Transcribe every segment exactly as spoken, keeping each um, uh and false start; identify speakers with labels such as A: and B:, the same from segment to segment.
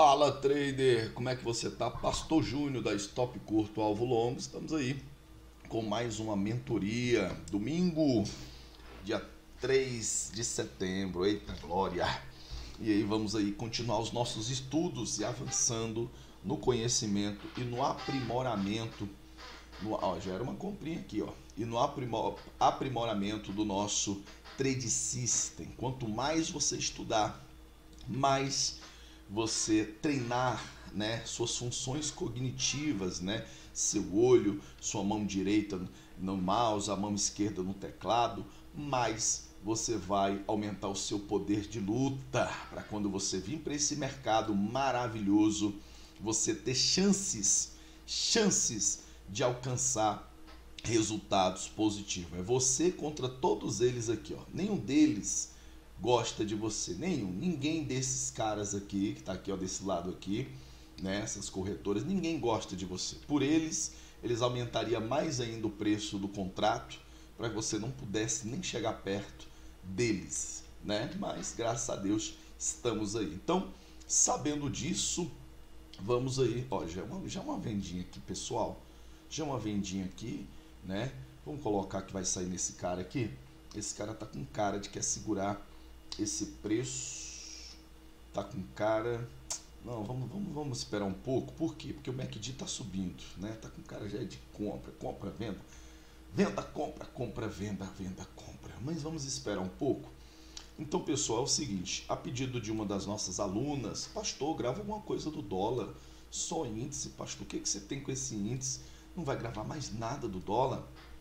A: Fala, trader! Como é que você tá? Pastor Júnior da Stop Curto Alvo Longo. Estamos aí com mais uma mentoria. Domingo, dia três de setembro. Eita glória! E aí vamos aí continuar os nossos estudos e avançando no conhecimento e no aprimoramento. No, ó, já era uma comprinha aqui, ó. E no aprimor, aprimoramento do nosso Trade System. Quanto mais você estudar, mais você treinar, né, suas funções cognitivas, né, seu olho, sua mão direita no mouse, a mão esquerda no teclado, mais você vai aumentar o seu poder de luta para quando você vir para esse mercado maravilhoso, você ter chances, chances de alcançar resultados positivos. É você contra todos eles aqui, ó. Nenhum deles gosta de você, nenhum, ninguém desses caras aqui, que tá aqui, ó, desse lado aqui, né, essas corretoras, ninguém gosta de você. Por eles, eles aumentariam mais ainda o preço do contrato para que você não pudesse nem chegar perto deles, né? Mas graças a Deus estamos aí. Então, sabendo disso, vamos aí, ó, já é uma, já é uma vendinha aqui, pessoal, já é uma vendinha aqui, né? Vamos colocar que vai sair nesse cara aqui. Esse cara tá com cara de quer segurar esse preço, tá com cara, não, vamos, vamos, vamos esperar um pouco. Por quê? Porque o M A C D tá subindo, né? Tá com cara já de compra, compra, venda, venda, compra, compra, venda, venda, compra. Mas vamos esperar um pouco. Então, pessoal, é o seguinte, a pedido de uma das nossas alunas, pastor, grava alguma coisa do dólar, só índice, pastor, o que, que você tem com esse índice? Não vai gravar mais nada do dólar?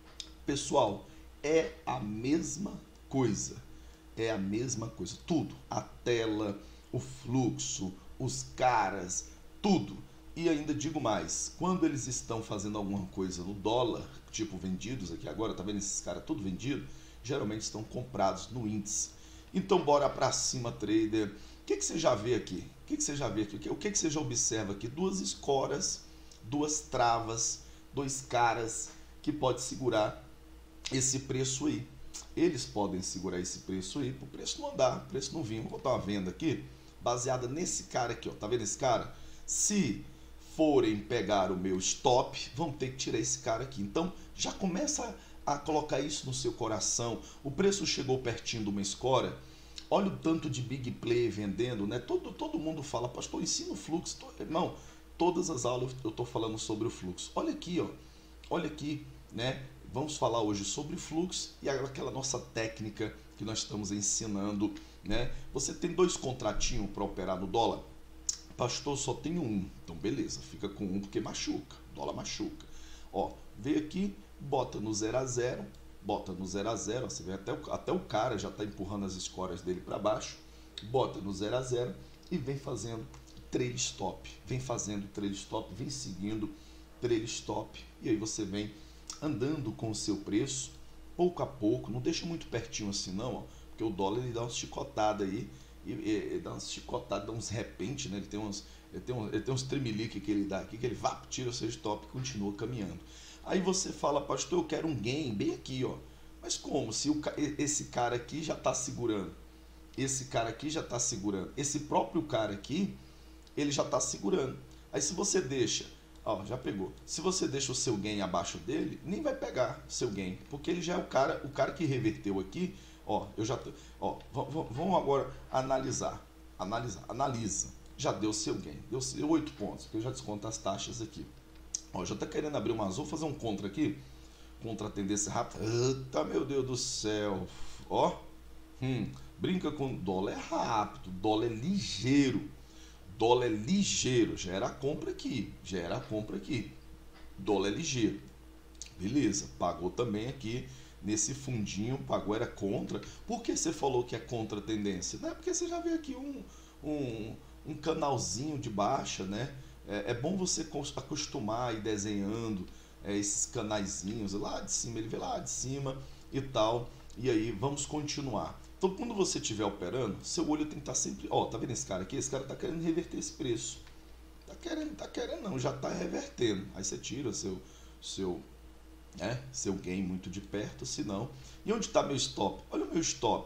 A: Pessoal, é a mesma coisa. É a mesma coisa, tudo, a tela, o fluxo, os caras, tudo. E ainda digo mais, quando eles estão fazendo alguma coisa no dólar, tipo vendidos aqui agora, tá vendo esses caras tudo vendido? Geralmente estão comprados no índice. Então bora pra cima, trader. O que, que você já vê aqui? O que, que você já vê aqui? O que, que você já observa aqui? Duas escoras, duas travas, dois caras que pode segurar esse preço aí. Eles podem segurar esse preço aí, para o preço não andar, o preço não vir. Vou botar uma venda aqui, baseada nesse cara aqui, ó. Tá vendo esse cara? Se forem pegar o meu stop, vão ter que tirar esse cara aqui. Então, já começa a colocar isso no seu coração. O preço chegou pertinho de uma score. Olha o tanto de big play vendendo, né? Todo, todo mundo fala, pastor, ensina o fluxo. Tô, irmão, todas as aulas eu estou falando sobre o fluxo. Olha aqui, ó. Olha aqui, né? Vamos falar hoje sobre fluxo e aquela nossa técnica que nós estamos ensinando, né? Você tem dois contratinhos para operar no dólar? Pastor, só tenho um. Então, beleza, fica com um porque machuca, dólar machuca. Ó, veio aqui, bota no zero a zero, bota no zero a zero, você vê até o, até o cara já está empurrando as escórias dele para baixo, bota no zero a zero e vem fazendo trade stop, vem fazendo trade stop, vem seguindo trade stop e aí você vem andando com o seu preço, pouco a pouco, não deixa muito pertinho assim não, ó, porque o dólar ele dá umas chicotadas aí, e, e, ele dá umas chicotadas, dá uns repente, né? Ele tem uns, ele tem uns, ele tem uns tremelique que ele dá aqui, que ele vá, tira o seu stop e continua caminhando. Aí você fala, pastor, eu quero um gain bem aqui, ó. Mas como? Se o, esse cara aqui já está segurando, esse cara aqui já está segurando, esse próprio cara aqui, ele já está segurando. Aí se você deixa, ó, já pegou. Se você deixa o seu gain abaixo dele, nem vai pegar seu gain, porque ele já é o cara, o cara que reverteu aqui, ó, eu já, ó, vamos agora analisar, analisar, analisa. Já deu seu gain, deu oito pontos, porque eu já desconto as taxas aqui. Ó, já tá querendo abrir uma azul, fazer um contra aqui, contra a tendência rápida. Eita, meu Deus do céu. Ó, hum, brinca com dólar é rápido, dólar é ligeiro. Dólar é ligeiro, já era a compra aqui, já era a compra aqui. Dólar é ligeiro. Beleza, pagou também aqui nesse fundinho, pagou, era contra. Por que você falou que é contra a tendência? Não é porque você já vê aqui um, um, um canalzinho de baixa, né? É, é bom você acostumar a ir desenhando é, esses canaizinhos lá de cima, ele vê lá de cima e tal. E aí, vamos continuar. Então, quando você estiver operando, seu olho tem que estar sempre... Ó, tá vendo esse cara aqui? Esse cara tá querendo reverter esse preço. Tá querendo, tá querendo não, já tá revertendo. Aí você tira seu, seu, né, seu gain muito de perto, senão... E onde está meu stop? Olha o meu stop.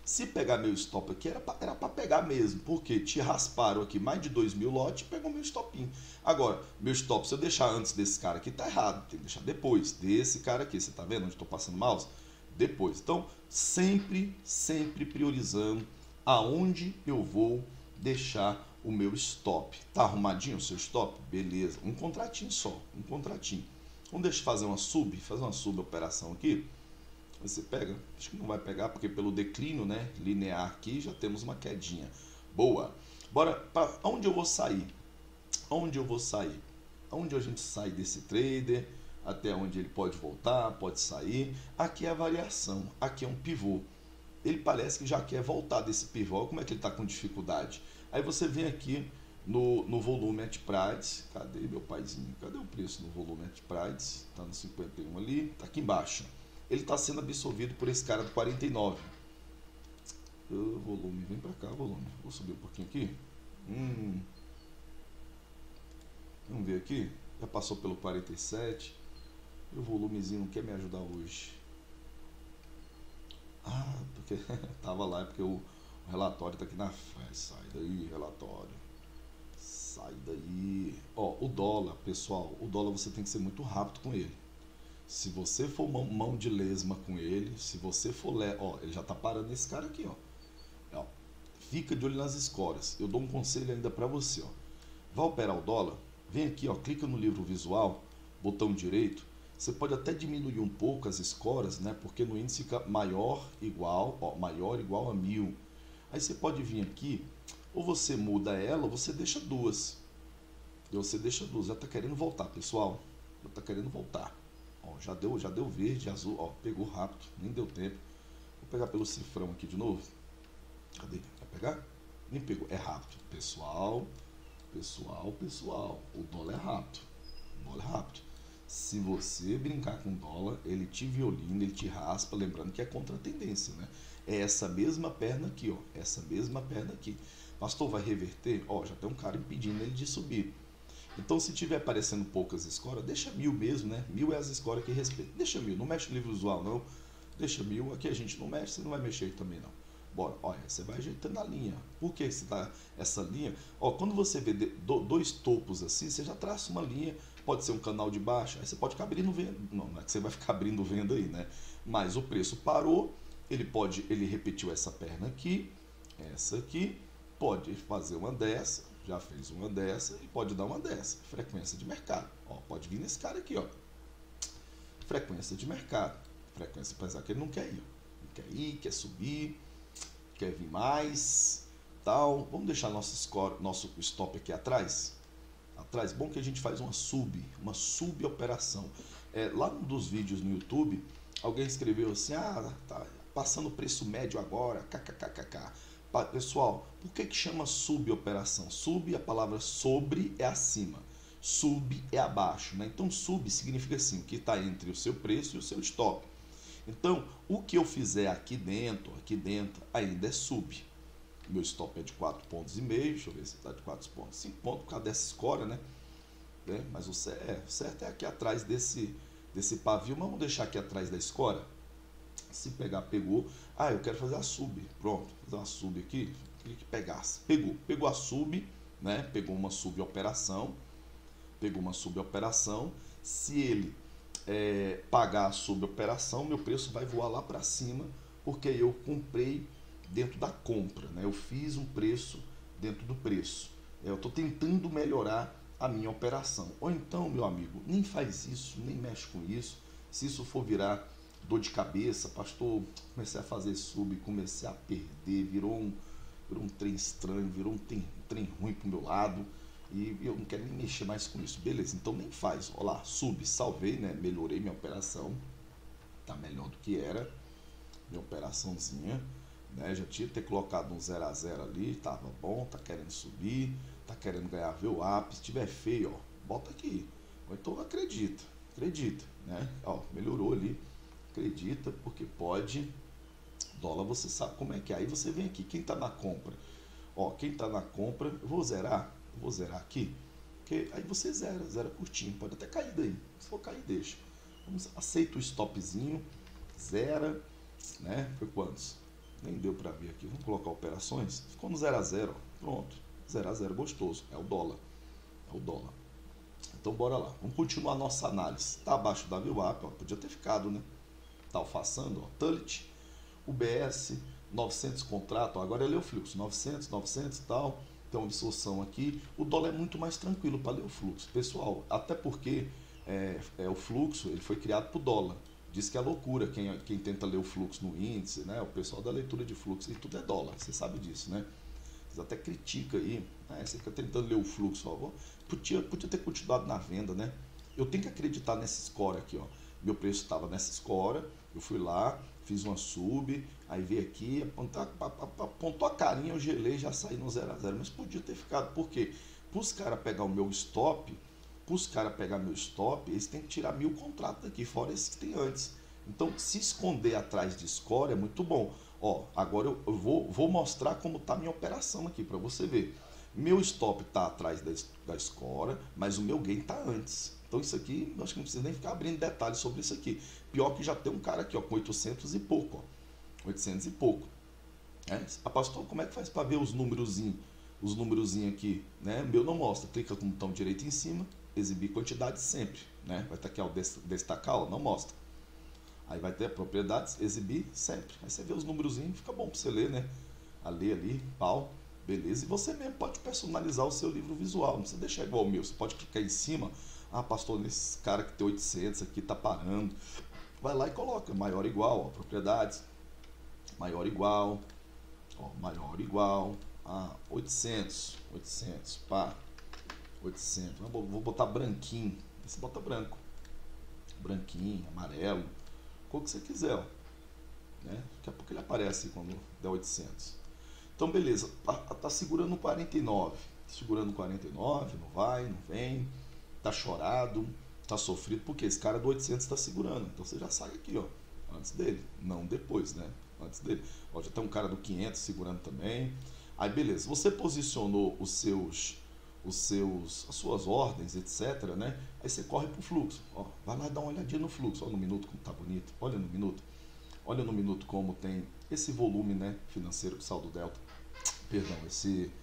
A: Se pegar meu stop aqui, era para pegar mesmo, porque te rasparam aqui mais de dois mil lotes e pegou meu stopinho. Agora, meu stop, se eu deixar antes desse cara aqui, tá errado. Tem que deixar depois desse cara aqui. Você tá vendo onde estou passando o mouse? Depois. Então, sempre, sempre priorizando aonde eu vou deixar o meu stop. Tá arrumadinho o seu stop? Beleza. Um contratinho só, um contratinho. Vamos deixar fazer uma sub, fazer uma sub operação aqui. Você pega, acho que não vai pegar, porque pelo declínio, né, linear aqui, já temos uma quedinha. Boa. Bora, para onde eu vou sair? Onde eu vou sair? Onde a gente sai desse trader, até onde ele pode voltar, pode sair. Aqui é a variação, aqui é um pivô. Ele parece que já quer voltar desse pivô. Como é que ele está com dificuldade? Aí você vem aqui no, no volume at price. Cadê meu paizinho? Cadê o preço no volume at price? Está no cinquenta e um ali, está aqui embaixo. Ele está sendo absorvido por esse cara do quarenta e nove. O volume, vem para cá, volume. Vou subir um pouquinho aqui. Hum. Vamos ver aqui. Já passou pelo quarenta e sete. E o volumezinho não quer me ajudar hoje. Ah, porque tava lá, é porque o, o relatório tá aqui na frente. Sai daí, relatório. Sai daí. Ó, o dólar, pessoal, o dólar você tem que ser muito rápido com ele. Se você for mão, mão de lesma com ele, se você for... Le... Ó, ele já tá parando nesse cara aqui, ó. ó. Fica de olho nas escoras. Eu dou um conselho ainda para você, ó. Vai operar o dólar? Vem aqui, ó, clica no livro visual, botão direito. Você pode até diminuir um pouco as escoras, né? Porque no índice fica maior igual, ó, maior igual a mil. Aí você pode vir aqui, ou você muda ela, ou você deixa duas. E você deixa duas. Já tá querendo voltar, pessoal. Já tá querendo voltar. Ó, já deu, já deu verde, azul, ó, pegou rápido, nem deu tempo. Vou pegar pelo cifrão aqui de novo. Cadê? Vai pegar? Nem pegou. É rápido. Pessoal, pessoal, pessoal. O dólar é rápido. O dólar é rápido. Se você brincar com dólar, ele te violina, ele te raspa, lembrando que é contra a tendência, né? É essa mesma perna aqui, ó. Essa mesma perna aqui. Pastor, vai reverter? Ó, já tem um cara impedindo ele de subir. Então, se tiver aparecendo poucas escoras, deixa mil mesmo, né? Mil é as escoras que respeitam. Deixa mil, não mexe no livro visual, não. Deixa mil, aqui a gente não mexe, você não vai mexer também, não. Bora, olha, você vai ajeitando a linha. Por que você tá essa linha? Ó, quando você vê dois topos assim, você já traça uma linha, pode ser um canal de baixa, aí você pode ficar abrindo venda. Não, não é que você vai ficar abrindo venda aí, né? Mas o preço parou, ele pode, ele repetiu essa perna aqui, essa aqui, pode fazer uma dessa, já fez uma dessa e pode dar uma dessa. Frequência de mercado. Ó, pode vir nesse cara aqui, ó. Frequência de mercado. Frequência, apesar que ele não quer ir. Não quer ir, quer subir, quer vir mais, tal. Vamos deixar nosso score, nosso stop aqui atrás. Atrás. Bom que a gente faz uma sub, uma sub operação. É, lá num dos vídeos no YouTube, alguém escreveu assim: ah, tá passando o preço médio agora, kkkk. Pessoal, por que que chama suboperação? Sub, a palavra sobre é acima, sub é abaixo, né? Então sub significa assim, o que está entre o seu preço e o seu stop. Então, o que eu fizer aqui dentro, aqui dentro, ainda é sub. Meu stop é de quatro pontos e meio, deixa eu ver se está de quatro pontos, cinco pontos por causa dessa escora, né? É, mas o certo, é, o certo é aqui atrás desse, desse pavio, mas vamos deixar aqui atrás da escora. Se pegar, pegou. Ah, eu quero fazer a sub. Pronto, fazer uma sub aqui. Queria que pegasse. Pegou. Pegou a sub, né? Pegou uma suboperação. Pegou uma suboperação. Se ele é, pagar a suboperação, meu preço vai voar lá para cima, porque eu comprei dentro da compra, né? Eu fiz um preço dentro do preço. Eu estou tentando melhorar a minha operação. Ou então, meu amigo, nem faz isso, nem mexe com isso. Se isso for virar dor de cabeça, pastor, comecei a fazer sub, comecei a perder, virou um, virou um trem estranho, virou um trem, um trem ruim pro meu lado, e eu não quero nem mexer mais com isso. Beleza, então nem faz. Olha lá, sub, salvei, né? Melhorei minha operação, tá melhor do que era, minha operaçãozinha, né? Já tinha que ter colocado um zero a zero ali, tava bom, tá querendo subir, tá querendo ganhar V W A P, se tiver feio, ó, bota aqui, ou então acredita, acredita, né? Ó, melhorou ali. Acredita, porque pode. Dólar você sabe como é que é. Aí você vem aqui, quem está na compra? Ó, quem está na compra, eu vou zerar, eu vou zerar aqui, porque aí você zera, zera curtinho, pode até cair daí. Se for cair, deixa. Vamos, aceita o stopzinho, zera, né? Foi quantos? nem deu para ver aqui, vamos colocar operações, ficou no zero a zero, pronto, zero a zero, gostoso, é o dólar, é o dólar. Então bora lá, vamos continuar a nossa análise. Está abaixo da V WAP, ó, podia ter ficado, né? Tá alfaçando, ó, Tulit, U B S, novecentos contrato, ó, agora é ler o fluxo, novecentos, novecentos e tal, tem uma absorção aqui. O dólar é muito mais tranquilo para ler o fluxo, pessoal, até porque é, é, o fluxo ele foi criado para o dólar. Diz que é loucura quem, quem tenta ler o fluxo no índice, né? O pessoal da leitura de fluxo e tudo é dólar, você sabe disso, né? Vocês até critica aí, né? Você fica tentando ler o fluxo, ó. Podia, podia ter continuado na venda, né? Eu tenho que acreditar nessa score aqui, ó. Meu preço estava nessa score, eu fui lá, fiz uma sub, aí veio aqui, apontou, apontou a carinha, eu gelei, já saí no zero a zero, mas podia ter ficado, por quê? Para os caras pegar o meu stop, para os caras pegar meu stop, eles têm que tirar mil contratos daqui, fora esses que tem antes. Então, se esconder atrás de score é muito bom. Ó, agora eu, eu vou, vou mostrar como está a minha operação aqui, para você ver. Meu stop está atrás da, da score, mas o meu gain está antes. Então isso aqui, eu acho que não precisa nem ficar abrindo detalhes sobre isso aqui. Pior que já tem um cara aqui, ó, com oitocentos e pouco, ó. oitocentos e pouco. É? Ah, pastor, como é que faz para ver os númerozinhos? Os númerozinhos aqui, né? O meu não mostra. Clica com o botão direito em cima, exibir quantidade sempre, né? Vai estar aqui, ó, destacar, ó, não mostra. Aí vai ter propriedades, exibir sempre. Aí você vê os númerozinhos, fica bom para você ler, né? A ler ali, pau. Beleza? E você mesmo pode personalizar o seu livro visual, não precisa deixar igual o meu. Você pode clicar em cima, ah, pastor, nesse cara que tem oitocentos aqui tá parando. Vai lá e coloca maior igual, ó, propriedades, maior igual, ó, maior igual, ah, oitocentos, oitocentos, pá, oitocentos. Vou, vou botar branquinho, você bota branco, branquinho, amarelo, cor que você quiser, ó, né? Daqui a pouco ele aparece quando der oitocentos. Então, beleza, tá, tá segurando no quarenta e nove, segurando no quarenta e nove, não vai, não vem, tá chorado, tá sofrido, porque esse cara do oitocentos está segurando, então você já sai aqui, ó, antes dele, não depois, né, antes dele. Ó, já tem um cara do quinhentos segurando também. Aí, beleza, você posicionou os seus, os seus, as suas ordens, etc, né, aí você corre pro fluxo, ó, vai lá dar uma olhadinha no fluxo, ó, no minuto como tá bonito, olha no minuto, olha no minuto como tem esse volume, né, financeiro do saldo delta, perdão, esse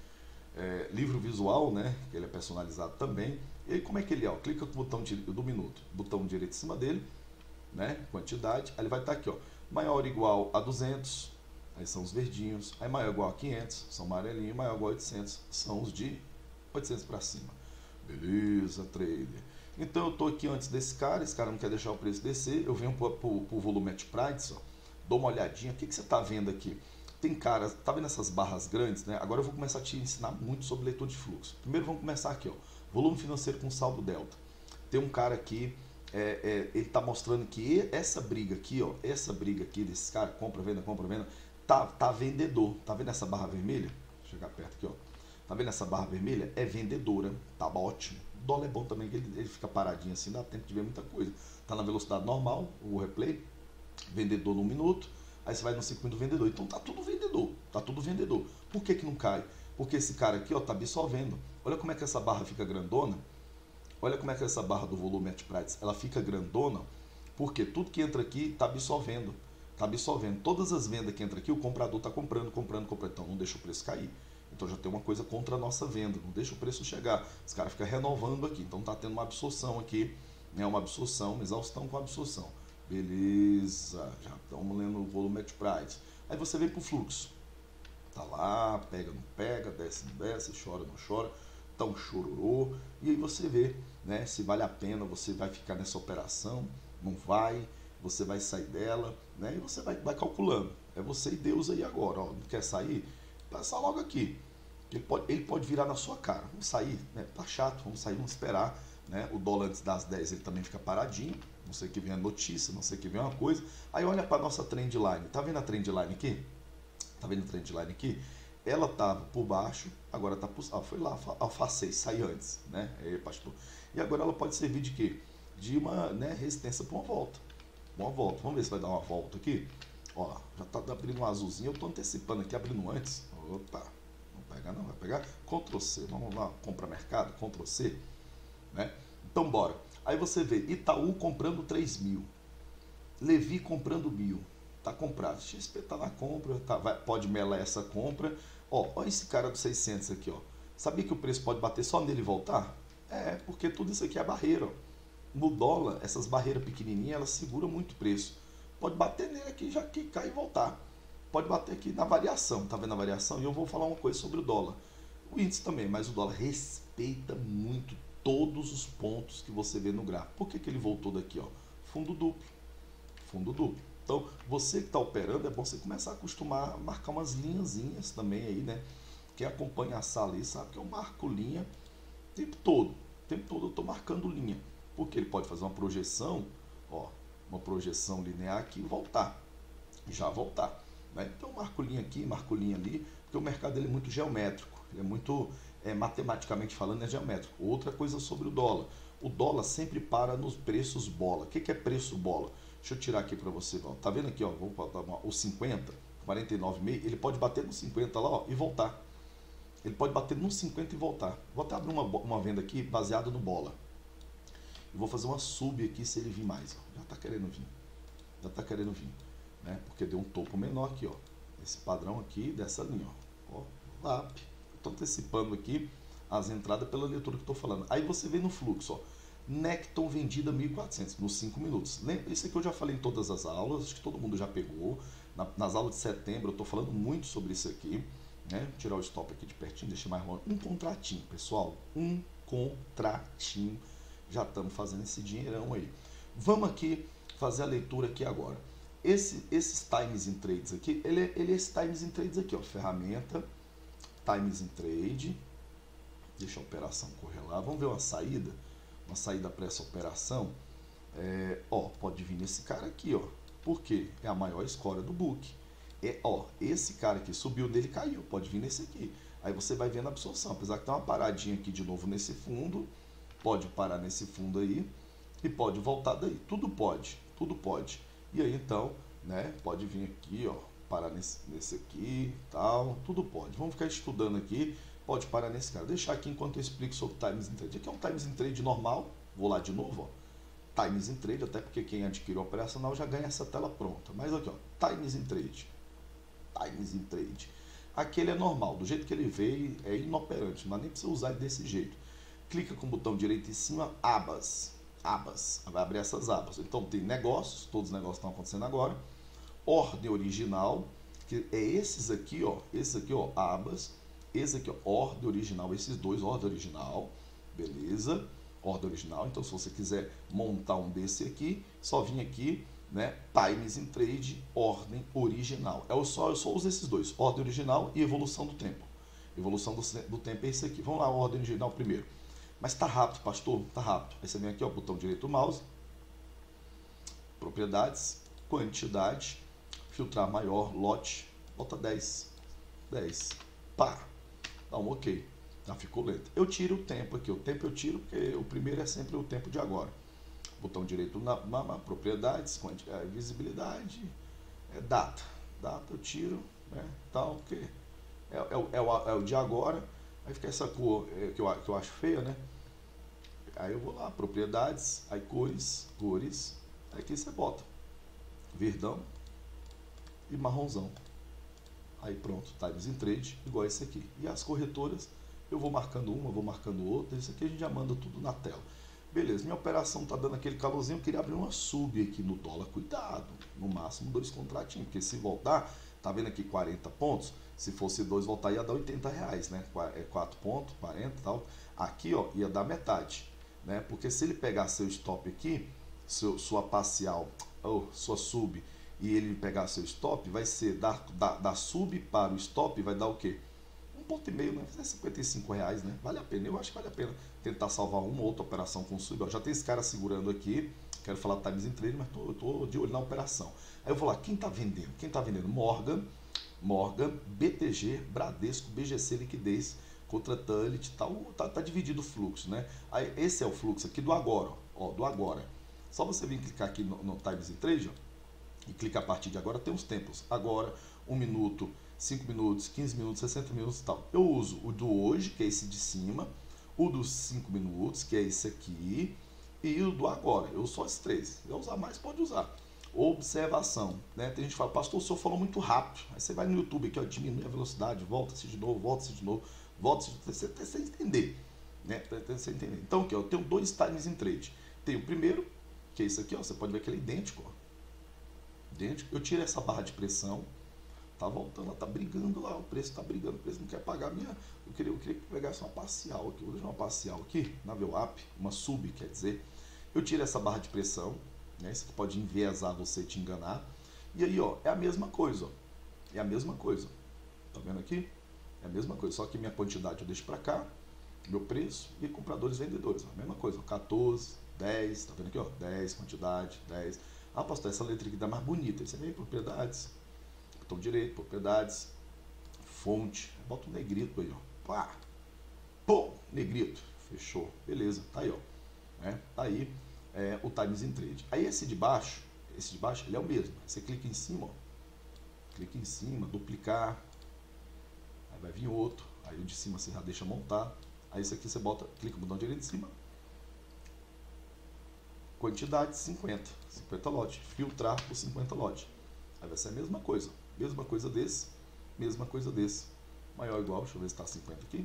A: é, livro visual, né, que ele é personalizado também. E aí como é que ele é? Ó, clica com o botão de, do minuto, botão direito em cima dele, né, quantidade, aí ele vai estar aqui, ó, maior ou igual a duzentos, aí são os verdinhos, aí maior ou igual a quinhentos, são amarelinhos, maior ou igual a oitocentos, são os de oitocentos para cima. Beleza, trader. Então eu estou aqui antes desse cara, esse cara não quer deixar o preço descer, eu venho para o volume at price, ó, dou uma olhadinha, o que, que você está vendo aqui? Tem cara, tá vendo essas barras grandes, né? Agora eu vou começar a te ensinar muito sobre leitura de fluxo. Primeiro vamos começar aqui, ó, volume financeiro com saldo delta. Tem um cara aqui, é, é, ele tá mostrando que essa briga aqui, ó, essa briga aqui desse cara, compra, venda, compra, venda, tá, tá vendedor. Tá vendo essa barra vermelha? Vou chegar perto aqui, ó. Tá vendo essa barra vermelha? É vendedora, tá ótimo. O dólar é bom também, ele, ele fica paradinho assim, dá tempo de ver muita coisa. Tá na velocidade normal, o replay, vendedor no minuto. Aí você vai no circuito do vendedor. Então tá tudo vendedor. Tá tudo vendedor. Por que que não cai? Porque esse cara aqui, ó, tá absorvendo. Olha como é que essa barra fica grandona. Olha como é que essa barra do volume at price, ela fica grandona, porque tudo que entra aqui tá absorvendo. Tá absorvendo. Todas as vendas que entra aqui, o comprador tá comprando, comprando, comprando. Então não deixa o preço cair. Então já tem uma coisa contra a nossa venda. Não deixa o preço chegar. Os caras ficam renovando aqui. Então tá tendo uma absorção aqui. Né? Uma absorção, uma exaustão com absorção. Beleza, já estamos lendo o volume at price. Aí você vem para o fluxo. Tá lá, pega, não pega, desce, não desce, chora, não chora. Tá um chororô. E aí você vê, né, se vale a pena, você vai ficar nessa operação, não vai, você vai sair dela, né, e você vai, vai calculando. É você e Deus aí agora, ó, não quer sair? Passa logo aqui. Ele pode, ele pode virar na sua cara. Vamos sair, né, tá chato, vamos sair, vamos esperar. Né? O dólar antes das dez ele também fica paradinho, não sei que vem a notícia, não sei que vem uma coisa. Aí olha para a nossa trend line, tá vendo a trend line aqui? Tá vendo a trend line aqui? Ela estava por baixo, agora está por... Ah, foi lá, alfacei, saí antes, né? Aí, pastor. E agora ela pode servir de quê? De uma, né, resistência para uma volta. Uma volta, vamos ver se vai dar uma volta aqui. Ó, já está abrindo um azulzinho, eu estou antecipando aqui, abrindo antes. Opa, não pega não, vai pegar. Ctrl C, vamos lá, compra mercado, Ctrl C. Né? Então bora. Aí você vê Itaú comprando três mil, Levi comprando mil. tá comprado. X P tá na compra, tá, vai, pode melar essa compra. Ó, ó esse cara do seiscentos aqui, ó. Sabia que o preço pode bater só nele e voltar? É, porque tudo isso aqui é barreira, ó. No dólar, essas barreiras pequenininhas, elas seguram muito o preço. Pode bater nele aqui, já que cai e voltar. Pode bater aqui na variação, tá vendo a variação? E eu vou falar uma coisa sobre o dólar. O índice também, mas o dólar respeita muito todos os pontos que você vê no gráfico. Por que que ele voltou daqui, ó? Fundo duplo. Fundo duplo. Então, você que está operando, é bom você começar a acostumar a marcar umas linhazinhas também aí, né? Quem acompanha a sala aí sabe que eu marco linha o tempo todo. O tempo todo eu estou marcando linha. Porque ele pode fazer uma projeção, ó, uma projeção linear aqui e voltar. Já voltar. Né? Então, eu marco linha aqui, marco linha ali, porque o mercado ele é muito geométrico. Ele é muito, é, matematicamente falando, é geométrico. Outra coisa sobre o dólar. O dólar sempre para nos preços bola. O que que é preço bola? Deixa eu tirar aqui para você. Ó. Tá vendo aqui, ó, vou botar o cinquenta, quarenta e nove vírgula cinco, ele pode bater no cinquenta lá, ó, e voltar. Ele pode bater no cinquenta e voltar. Vou até abrir uma, uma venda aqui baseada no bola. Eu vou fazer uma sub aqui se ele vir mais. Ó. Já tá querendo vir. Já tá querendo vir. Né? Porque deu um topo menor aqui, ó. Esse padrão aqui dessa linha, ó. Ó, lá. Estou antecipando aqui as entradas pela leitura que estou falando. Aí você vê no fluxo, ó. Necton vendida mil e quatrocentos nos cinco minutos. Lembra? Isso aqui eu já falei em todas as aulas, acho que todo mundo já pegou. Na, nas aulas de setembro eu estou falando muito sobre isso aqui. Né? Vou tirar o stop aqui de pertinho, deixa mais longe. Um contratinho, pessoal. Um contratinho. Já estamos fazendo esse dinheirão aí. Vamos aqui fazer a leitura aqui agora. Esse, esses times in trades aqui, ele é, ele é esse times in trades aqui, ó. Ferramenta, times in trade. Deixa a operação correr lá. Vamos ver uma saída. Uma saída para essa operação. É, ó, pode vir nesse cara aqui, ó. Por quê? É a maior escória do book. É, ó, esse cara aqui subiu dele e caiu. Pode vir nesse aqui. Aí você vai vendo a absorção. Apesar que tem uma paradinha aqui de novo nesse fundo. Pode parar nesse fundo aí. E pode voltar daí. Tudo pode. Tudo pode. E aí então, né? Pode vir aqui, ó. Parar nesse, nesse aqui, tal. Tudo pode. Vamos ficar estudando aqui. Pode parar nesse cara. Deixar aqui enquanto eu explico sobre Times in Trade. Aqui é um Times in Trade normal. Vou lá de novo, ó. Times in Trade, até porque quem adquiriu o operacional já ganha essa tela pronta. Mas aqui, ó. Times in Trade. Times in Trade. Aqui ele é normal. Do jeito que ele veio, é inoperante. Mas nem precisa usar desse jeito. Clica com o botão direito em cima, abas. Abas. Vai abrir essas abas. Então tem negócios. Todos os negócios estão acontecendo agora. Ordem original. Que é esses aqui, ó. Esses aqui, ó. Abas. Esse aqui, ó, ordem original, esses dois, ordem original, beleza? Ordem original, então se você quiser montar um desse aqui, só vir aqui, né? Times in Trade, ordem original. Eu só, eu só uso esses dois, ordem original e evolução do tempo. Evolução do, do tempo é esse aqui. Vamos lá, a ordem original primeiro. Mas tá rápido, pastor? Tá rápido. Aí você vem aqui, ó, botão direito do mouse, propriedades, quantidade, filtrar maior, lote, bota dez. dez. Pá. Dá um ok, já ficou lento. Eu tiro o tempo aqui, o tempo eu tiro porque o primeiro é sempre o tempo de agora. Botão direito na, na, na propriedades, é, visibilidade, é, data. Data eu tiro, né, tal, ok. É, é, é, o, é o de agora, aí fica essa cor é, que, eu, que eu acho feia, né. Aí eu vou lá, propriedades, aí cores, cores, aí aqui você bota verdão e marronzão. Aí pronto, Times in Trade, igual esse aqui. E as corretoras, eu vou marcando uma, vou marcando outra. Isso aqui a gente já manda tudo na tela. Beleza, minha operação tá dando aquele calorzinho. Eu queria abrir uma sub aqui no dólar. Cuidado, no máximo dois contratinhos. Porque se voltar, tá vendo aqui quarenta pontos? Se fosse dois voltar, ia dar oitenta reais, né? É quatro pontos, quarenta e tal. Aqui, ó, ia dar metade, né? Porque se ele pegar seu stop aqui, seu, sua parcial, ou sua sub, e ele pegar seu stop, vai ser da, da, da sub para o stop, vai dar o quê? Um ponto e meio, né? É cinquenta e cinco reais, né? Vale a pena, eu acho que vale a pena tentar salvar uma ou outra operação com sub. Ó, já tem esse cara segurando aqui, quero falar Times in Trade, mas tô, eu tô de olho na operação. Aí eu vou lá, quem tá vendendo? Quem tá vendendo? Morgan, Morgan, B T G, Bradesco, B G C Liquidez, contra Tullit, tá, tá, tá dividido o fluxo, né? Aí esse é o fluxo aqui do agora, ó, do agora. Só você vir clicar aqui no, no Times in Trade, ó, e clica a partir de agora, tem os tempos. Agora, um minuto, cinco minutos, quinze minutos, sessenta minutos e tal. Eu uso o do hoje, que é esse de cima, o dos cinco minutos, que é esse aqui, e o do agora. Eu uso só esses três. Se eu usar mais, pode usar. Observação, né? Tem gente que fala, pastor, o senhor falou muito rápido. Aí você vai no YouTube aqui, ó, diminui a velocidade, volta-se de novo, volta-se de novo, volta-se de novo, você tem que entender, né? Você entender. Então aqui, ó, eu tenho dois times em trade. Tem o primeiro, que é isso aqui, ó, você pode ver que ele é idêntico, ó. Idêntico. Eu tiro essa barra de pressão, tá voltando, ela tá brigando lá, o preço tá brigando, o preço não quer pagar a minha. Eu queria, eu queria que pegasse uma parcial aqui, vou deixar uma parcial aqui, na V WAP, uma sub, quer dizer. Eu tiro essa barra de pressão, né? Isso pode enviesar você, te enganar. E aí, ó, é a mesma coisa, ó. É a mesma coisa. Tá vendo aqui? É a mesma coisa, só que minha quantidade eu deixo para cá, meu preço e compradores e vendedores. A mesma coisa, ó, quatorze, dez, tá vendo aqui, ó? dez, quantidade, dez. Ah, pastor, essa letra aqui dá mais bonita. Isso aí, propriedades, botão direito, propriedades, fonte. Bota um negrito aí, ó. Pá! Pô, negrito. Fechou. Beleza, tá aí, ó. Né? Tá aí é, o Times in Trade. Aí esse de baixo, esse de baixo, ele é o mesmo. Você clica em cima, ó. Clica em cima, duplicar. Aí vai vir outro. Aí o de cima você já deixa montar. Aí esse aqui você bota, clica no botão direito em cima. Quantidade cinquenta. cinquenta lotes. Filtrar por cinquenta lotes. Aí vai ser a mesma coisa. Mesma coisa desse. Mesma coisa desse. Maior ou igual. Deixa eu ver se está cinquenta aqui.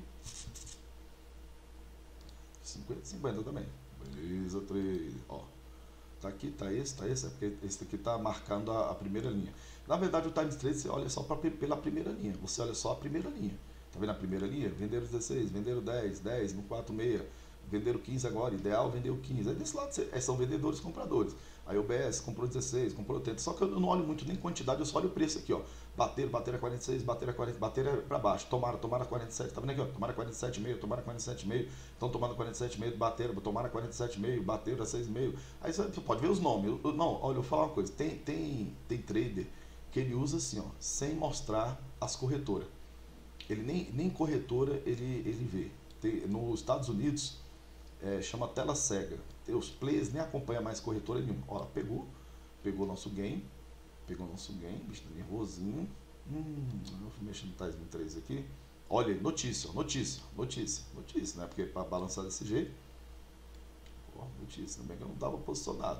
A: cinquenta, cinquenta também. Beleza, três. Ó. Tá aqui, tá esse, tá esse. É porque esse aqui tá marcando a, a primeira linha. Na verdade, o Times Trade você olha só pra, pela primeira linha. Você olha só a primeira linha. Tá vendo a primeira linha? Venderam dezesseis, venderam dez, dez no quatro seis. Venderam quinze agora, ideal vendeu quinze. Aí desse lado são vendedores e compradores. Aí o B S comprou dezesseis, comprou oitenta. Só que eu não olho muito nem quantidade, eu só olho o preço aqui, ó. Bateram, bateram a quarenta e seis, bateram a quarenta, bateram para baixo. Tomaram, tomaram a quarenta e sete. Tá vendo aqui, ó? Tomaram a quarenta e sete vírgula cinco, tomaram a quarenta e sete vírgula cinco. Estão tomando quarenta e sete vírgula cinco, bateram, tomaram a quarenta e sete vírgula cinco, bateram a seis vírgula cinco. Aí você pode ver os nomes. Não, olha, eu vou falar uma coisa. Tem, tem, tem trader que ele usa assim, ó, sem mostrar as corretoras. Ele nem, nem corretora ele, ele vê. Tem, nos Estados Unidos, É, chama tela cega. Os players nem acompanham mais corretora nenhuma. Olha, pegou, pegou nosso game, pegou nosso game, bicho tá nervosinho. Hum, eu fui mexendo no Times in Trade aqui. Olha aí, notícia, notícia, notícia, notícia, né? Porque para balançar desse jeito, ó, notícia, também que eu não estava posicionado.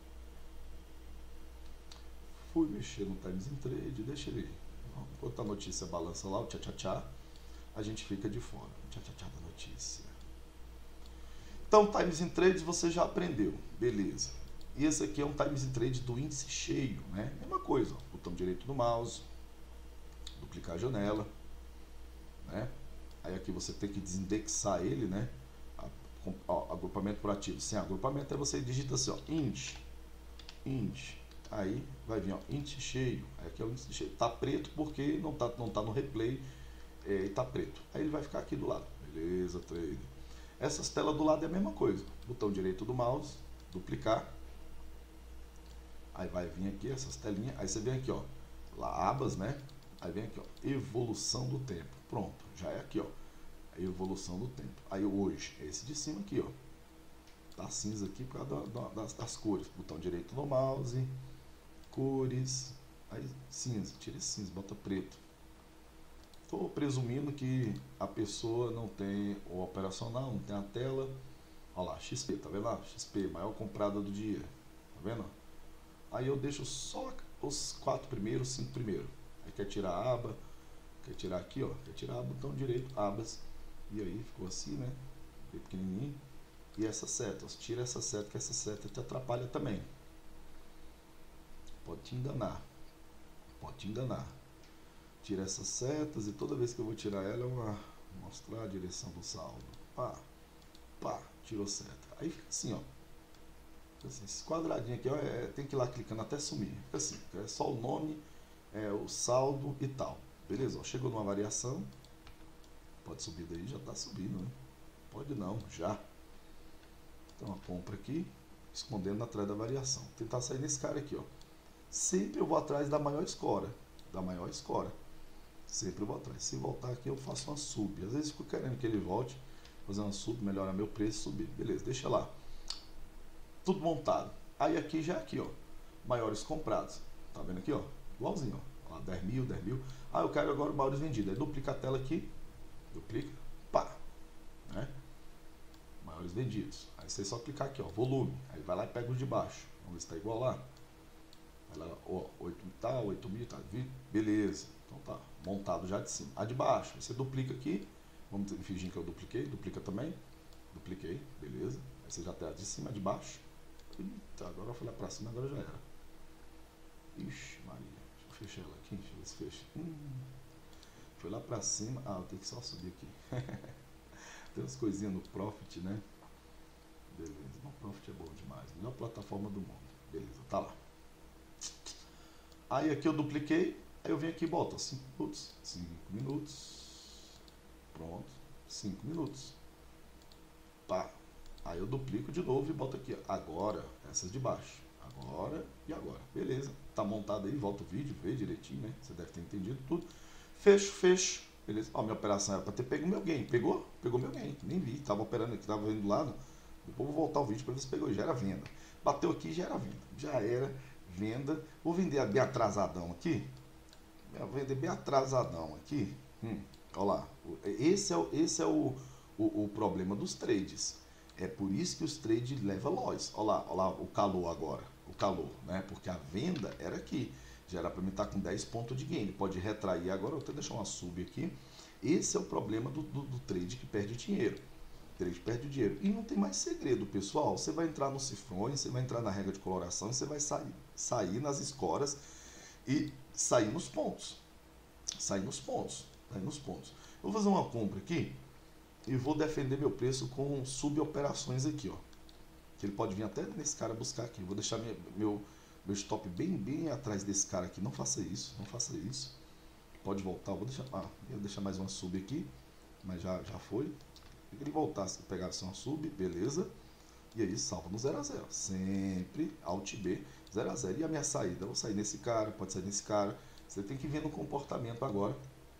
A: Fui mexer no Times in Trade, deixa ele. Enquanto a notícia balança lá, o tchá tchá tchá, a gente fica de fora. Tchá tchá tchá da notícia. Então, Times in Trade você já aprendeu, beleza. E esse aqui é um Times in Trade do índice cheio, né? Mesma coisa, ó, botão direito do mouse, duplicar a janela, né? Aí aqui você tem que desindexar ele, né? Ó, agrupamento por ativo. Sem agrupamento, aí você digita assim, ó, índice, índice. Aí vai vir, ó, índice cheio. Aí aqui é o índice cheio. Tá preto porque não tá, não tá no replay é, e tá preto. Aí ele vai ficar aqui do lado. Beleza, trader. Essas telas do lado é a mesma coisa. Botão direito do mouse, duplicar. Aí vai vir aqui essas telinhas. Aí você vem aqui, ó, lá abas, né? Aí vem aqui, ó, evolução do tempo. Pronto, já é aqui, ó, a evolução do tempo. Aí hoje, esse de cima aqui, ó, tá cinza aqui por causa da, da, das, das cores. Botão direito do mouse, cores, aí cinza, tira esse cinza, bota preto. Estou presumindo que a pessoa não tem o operacional, não tem a tela. Olha lá, X P, tá vendo lá? X P, maior comprada do dia. Tá vendo? Aí eu deixo só os quatro primeiros, cinco primeiros. Aí quer tirar a aba, quer tirar aqui, ó. Quer tirar o botão direito, abas. E aí ficou assim, né? Bem pequenininho. E essa seta, tira essa seta, que essa seta te atrapalha também. Pode te enganar. Pode te enganar. Tira essas setas e toda vez que eu vou tirar ela, eu vou mostrar a direção do saldo. Pá, pá, tirou seta. Aí fica assim, ó. Fica assim, esse quadradinho aqui, ó, é, tem que ir lá clicando até sumir. Fica assim, é só o nome, é, o saldo e tal. Beleza? Ó, chegou numa variação. Pode subir daí, já tá subindo, né? Pode não, já. Então, a compra aqui, escondendo atrás da variação. Vou tentar sair nesse cara aqui, ó. Sempre eu vou atrás da maior escora. Da maior escora. Sempre eu vou atrás. Se voltar aqui, eu faço uma sub. Às vezes eu fico querendo que ele volte, fazer uma sub, melhorar meu preço, subir. Beleza, deixa lá. Tudo montado. Aí aqui já é aqui, ó. Maiores comprados. Tá vendo aqui, ó? Igualzinho, ó. Lá, dez mil, dez mil. Ah, eu quero agora maiores vendidos. Aí duplica a tela aqui. Duplica. Pá. Né? Maiores vendidos. Aí você só clicar aqui, ó. Volume. Aí vai lá e pega os de baixo. Vamos ver se tá igual lá. Vai lá, ó, oito mil tal, oito mil, tá, beleza. Então tá, montado já de cima. A de baixo, você duplica aqui, vamos fingir que eu dupliquei, duplica também, dupliquei, beleza. Aí você já tem a de cima, a de baixo. Eita, agora eu fui lá pra cima, agora já era. Ixi, Maria, deixa eu fechar ela aqui, deixa eu ver se fecha. Hum, foi lá pra cima, ah, eu tenho que só subir aqui. Tem umas coisinhas no Profit, né? Beleza, o Profit é bom demais, melhor plataforma do mundo. Beleza, tá lá. Aí aqui eu dupliquei, aí eu venho aqui e boto cinco minutos, cinco minutos, pronto, cinco minutos. Pá. Aí eu duplico de novo e boto aqui, ó. Agora, essas de baixo. Agora e agora. Beleza. Tá montado aí, volta o vídeo, vê direitinho, né? Você deve ter entendido tudo. Fecho, fecho. Beleza. Ó, minha operação era pra ter pego meu gain. Pegou? Pegou meu gain. Nem vi. Tava operando aqui, tava indo do lado. Depois vou voltar o vídeo pra ver se pegou. Já era venda. Bateu aqui, já era venda. Já era venda. Vou vender bem atrasadão aqui. Vou vender bem atrasadão aqui. Hum, olha lá. Esse é, o, esse é o, o, o problema dos trades. É por isso que os trades levam loss. Olha lá, olha lá o calor agora. O calor, né? Porque a venda era aqui. Já era para mim estar com dez pontos de gain. Pode retrair agora. Eu vou até deixar uma sub aqui. Esse é o problema do, do, do trade que perde dinheiro. O trade perde dinheiro. E não tem mais segredo, pessoal. Você vai entrar no cifrões, você vai entrar na regra de coloração, você vai sair, sair nas escoras e sair nos pontos. Sair nos pontos. Sair nos pontos. Eu vou fazer uma compra aqui. E vou defender meu preço com suboperações aqui, ó. Que ele pode vir até nesse cara buscar aqui. Vou deixar minha, meu, meu stop bem, bem atrás desse cara aqui. Não faça isso, não faça isso. Pode voltar, vou deixar, ah, vou deixar mais uma sub aqui. Mas já, já foi. Ele voltasse, pegasse uma sub, beleza. E aí salva no zero a zero. Sempre Alt B, zero a zero. E a minha saída? Eu vou sair nesse cara, pode sair nesse cara. Você tem que ver no comportamento agora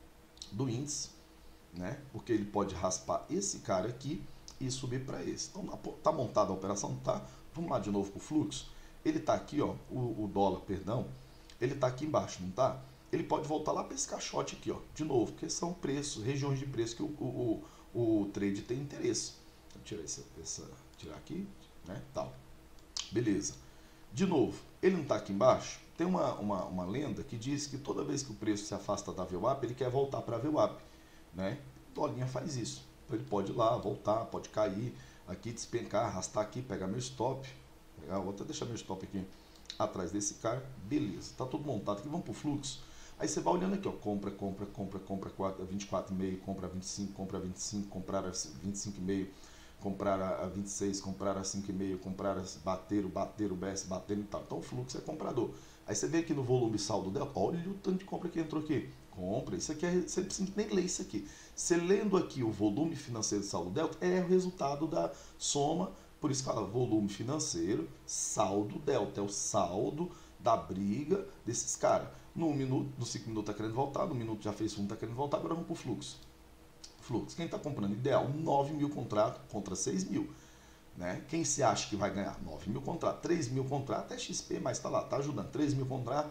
A: do índice. Né? Porque ele pode raspar esse cara aqui e subir para esse. Então tá montada a operação, tá? Vamos lá de novo com o fluxo. Ele tá aqui, ó, o, o dólar, perdão, ele tá aqui embaixo, não tá? Ele pode voltar lá para esse caixote aqui, ó, de novo, porque são preços, regiões de preço que o, o, o, o trade tem interesse. Vou tirar essa, essa, tirar aqui, né? Tal. Beleza. De novo, ele não tá aqui embaixo. Tem uma, uma, uma lenda que diz que toda vez que o preço se afasta da V WAP, ele quer voltar para a V WAP. Né? Dolinha faz isso. Então ele pode ir lá, voltar, pode cair, aqui despencar, arrastar aqui, pegar meu stop. Legal? Vou até deixar meu stop aqui atrás desse cara. Beleza, tá tudo montado aqui. Vamos pro fluxo. Aí você vai olhando aqui, ó, compra, compra, compra, compra vinte e quatro vírgula cinco, compra vinte e cinco, compra vinte e cinco, comprar a vinte e cinco vírgula cinco, comprar a vinte e seis, comprar a cinco vírgula cinco, comprar a bater, bater o B S, bater e tal. Então o fluxo é comprador. Aí você vê aqui no volume saldo dela, olha o tanto de compra que entrou aqui. Compra, isso aqui é, você precisa nem ler isso aqui. Você lendo aqui o volume financeiro do saldo delta, é o resultado da soma, por isso que fala volume financeiro, saldo delta, é o saldo da briga desses caras. No minuto, no cinco minutos está querendo voltar, no minuto já fez um, está querendo voltar, agora vamos para o fluxo. Fluxo, quem está comprando ideal? nove mil contratos contra seis mil. Né? Quem se acha que vai ganhar? nove mil contratos, três mil contratos, é X P, mas está lá, está ajudando, três mil contratos,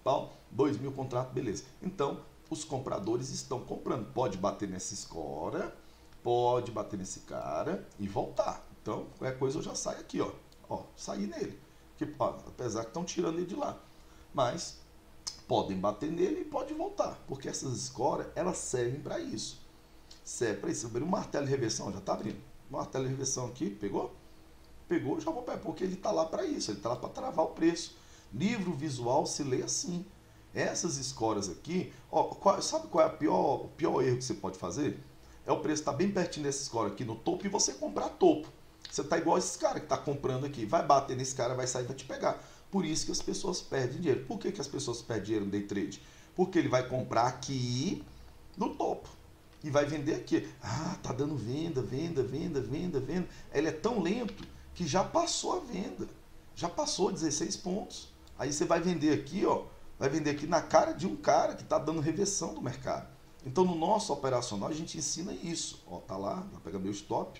A: dois mil contratos, beleza. Então, os compradores estão comprando. Pode bater nessa escora, pode bater nesse cara e voltar. Então, qualquer coisa eu já saio aqui, ó. Ó, sair nele. Que, ó, apesar que estão tirando ele de lá. Mas podem bater nele e pode voltar. Porque essas escoras, elas servem para isso. Serve para isso. Abriu um martelo de reversão, já está abrindo. Martelo de reversão aqui, pegou? Pegou, já vou pegar, porque ele está lá para isso. Ele está lá para travar o preço. Livro visual se lê assim. Essas escoras aqui, ó, qual, sabe qual é a pior, o pior erro que você pode fazer? É o preço estar tá bem pertinho dessa escora aqui no topo e você comprar topo. Você tá igual esse cara que está comprando aqui. Vai bater nesse cara, vai sair e vai te pegar. Por isso que as pessoas perdem dinheiro. Por que, que as pessoas perdem dinheiro no day trade? Porque ele vai comprar aqui no topo e vai vender aqui. Ah, tá dando venda, venda, venda, venda, venda. Ele é tão lento que já passou a venda. Já passou dezesseis pontos. Aí você vai vender aqui, ó. Vai vender aqui na cara de um cara que está dando reversão do mercado. Então, no nosso operacional, a gente ensina isso. Ó, tá lá, vai pegar meu stop.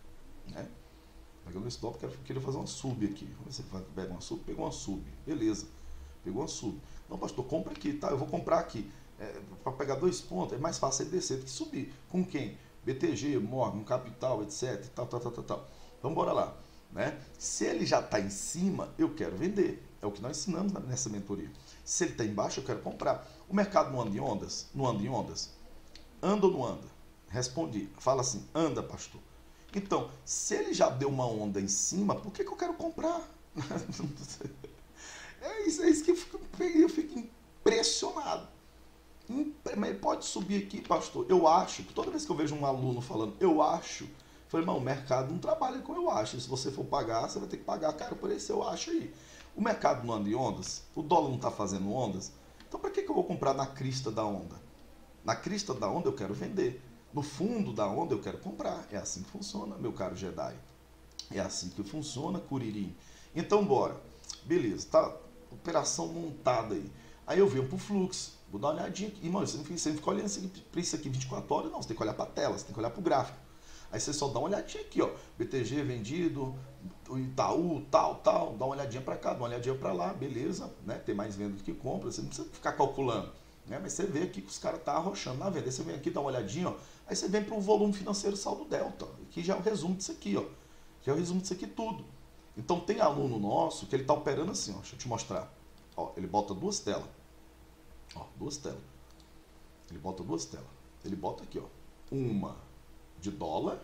A: Né? Pega meu stop, quero, quero fazer uma sub aqui. Vamos ver se você pega uma sub. Pegou uma sub. Beleza. Pegou uma sub. Não, pastor, compra aqui, tá? Eu vou comprar aqui. É, para pegar dois pontos, é mais fácil ele descer do que subir. Com quem? B T G, Morgan, Capital, etcétera. Tal, tal, tal, tal, tal. Então, bora lá. né? Se ele já está em cima, eu quero vender. É o que nós ensinamos nessa mentoria. Se ele está embaixo, eu quero comprar. O mercado não anda em ondas? Não anda em ondas? Anda ou não anda? Respondi. Fala assim, anda, pastor. Então, se ele já deu uma onda em cima, por que, que eu quero comprar? É isso, é isso que eu fico, eu fico impressionado. Mas pode subir aqui, pastor. Eu acho, que toda vez que eu vejo um aluno falando, eu acho, eu falei, irmão, o mercado não trabalha com eu acho. Se você for pagar, você vai ter que pagar caro por esse eu acho aí. O mercado não anda em ondas, o dólar não está fazendo ondas. Então, para que, que eu vou comprar na crista da onda? Na crista da onda eu quero vender. No fundo da onda eu quero comprar. É assim que funciona, meu caro Jedi. É assim que funciona, Curirim. Então, bora. Beleza, tá? Operação montada aí. Aí eu venho pro fluxo. Vou dar uma olhadinha aqui. Irmão, você não fica, você não fica olhando para isso aqui vinte e quatro horas, não. Você tem que olhar para a tela, você tem que olhar para o gráfico. Aí você só dá uma olhadinha aqui, ó. B T G vendido, Itaú, tal, tal. Dá uma olhadinha para cá, dá uma olhadinha para lá, beleza. Né? Tem mais venda do que compra, você não precisa ficar calculando. Né? Mas você vê aqui que os caras estão tá arrochando na venda. Aí você vem aqui, dá uma olhadinha, ó. Aí você vem para o volume financeiro saldo delta. Aqui já é o resumo disso aqui, ó. Já é o resumo disso aqui tudo. Então tem aluno nosso que ele está operando assim, ó. Deixa eu te mostrar. Ó, ele bota duas telas. Ó, duas telas. Ele bota duas telas. Ele bota aqui, ó. Uma de dólar.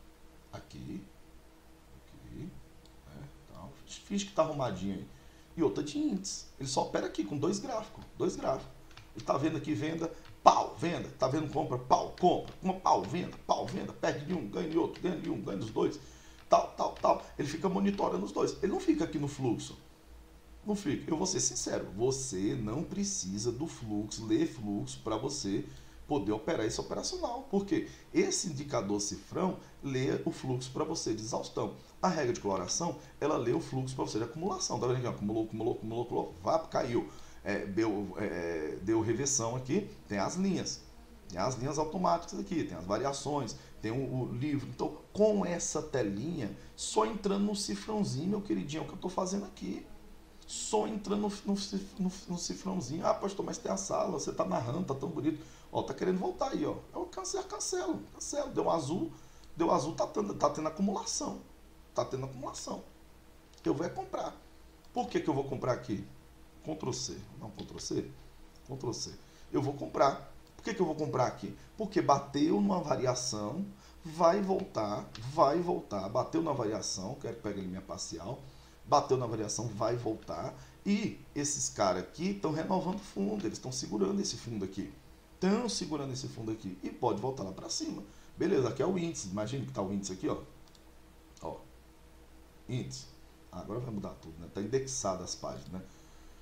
A: Aqui. Aqui. Né, tal. Finge que tá arrumadinho aí. E outra de índice. Ele só opera aqui com dois gráficos. Dois gráficos. Ele tá vendo aqui venda, pau, venda. Tá vendo compra, pau, compra. Uma pau, venda, pau, venda. Perde de um, ganha de outro, ganha de um, ganha dos dois. Tal, tal, tal. Ele fica monitorando os dois. Ele não fica aqui no fluxo. Não fica. Eu vou ser sincero, você não precisa do fluxo, ler fluxo para você poder operar esse operacional. Porque esse indicador cifrão lê o fluxo para você de exaustão. A regra de coloração, ela lê o fluxo para você de acumulação. Tá vendo aqui? Acumulou, acumulou, acumulou, acumulou, vá, caiu. É, deu, é, deu reversão aqui, tem as linhas. Tem as linhas automáticas aqui, tem as variações, tem o, o livro. Então, com essa telinha, só entrando no cifrãozinho, meu queridinho, é o que eu estou fazendo aqui. Só entrando no, no, no, no cifrãozinho. Ah, pastor, mas tem a sala, você tá narrando, tá tão bonito. Ó, tá querendo voltar aí, ó. Eu cancelo, cancelo, cancelo. Deu azul, deu azul, tá tendo, tá tendo acumulação. Tá tendo acumulação. Eu vou é comprar. Por que que eu vou comprar aqui? Ctrl C. Não, Ctrl C? Ctrl C. Eu vou comprar. Por que que eu vou comprar aqui? Porque bateu numa variação, vai voltar, vai voltar. Bateu na variação, quero que pegue ali minha parcial. Bateu na variação, vai voltar. E esses caras aqui estão renovando fundo, eles estão segurando esse fundo aqui. Estão segurando esse fundo aqui. E pode voltar lá para cima. Beleza, aqui é o índice. Imagina que está o índice aqui, ó. Ó. Índice. Agora vai mudar tudo, né? Está indexado as páginas, né?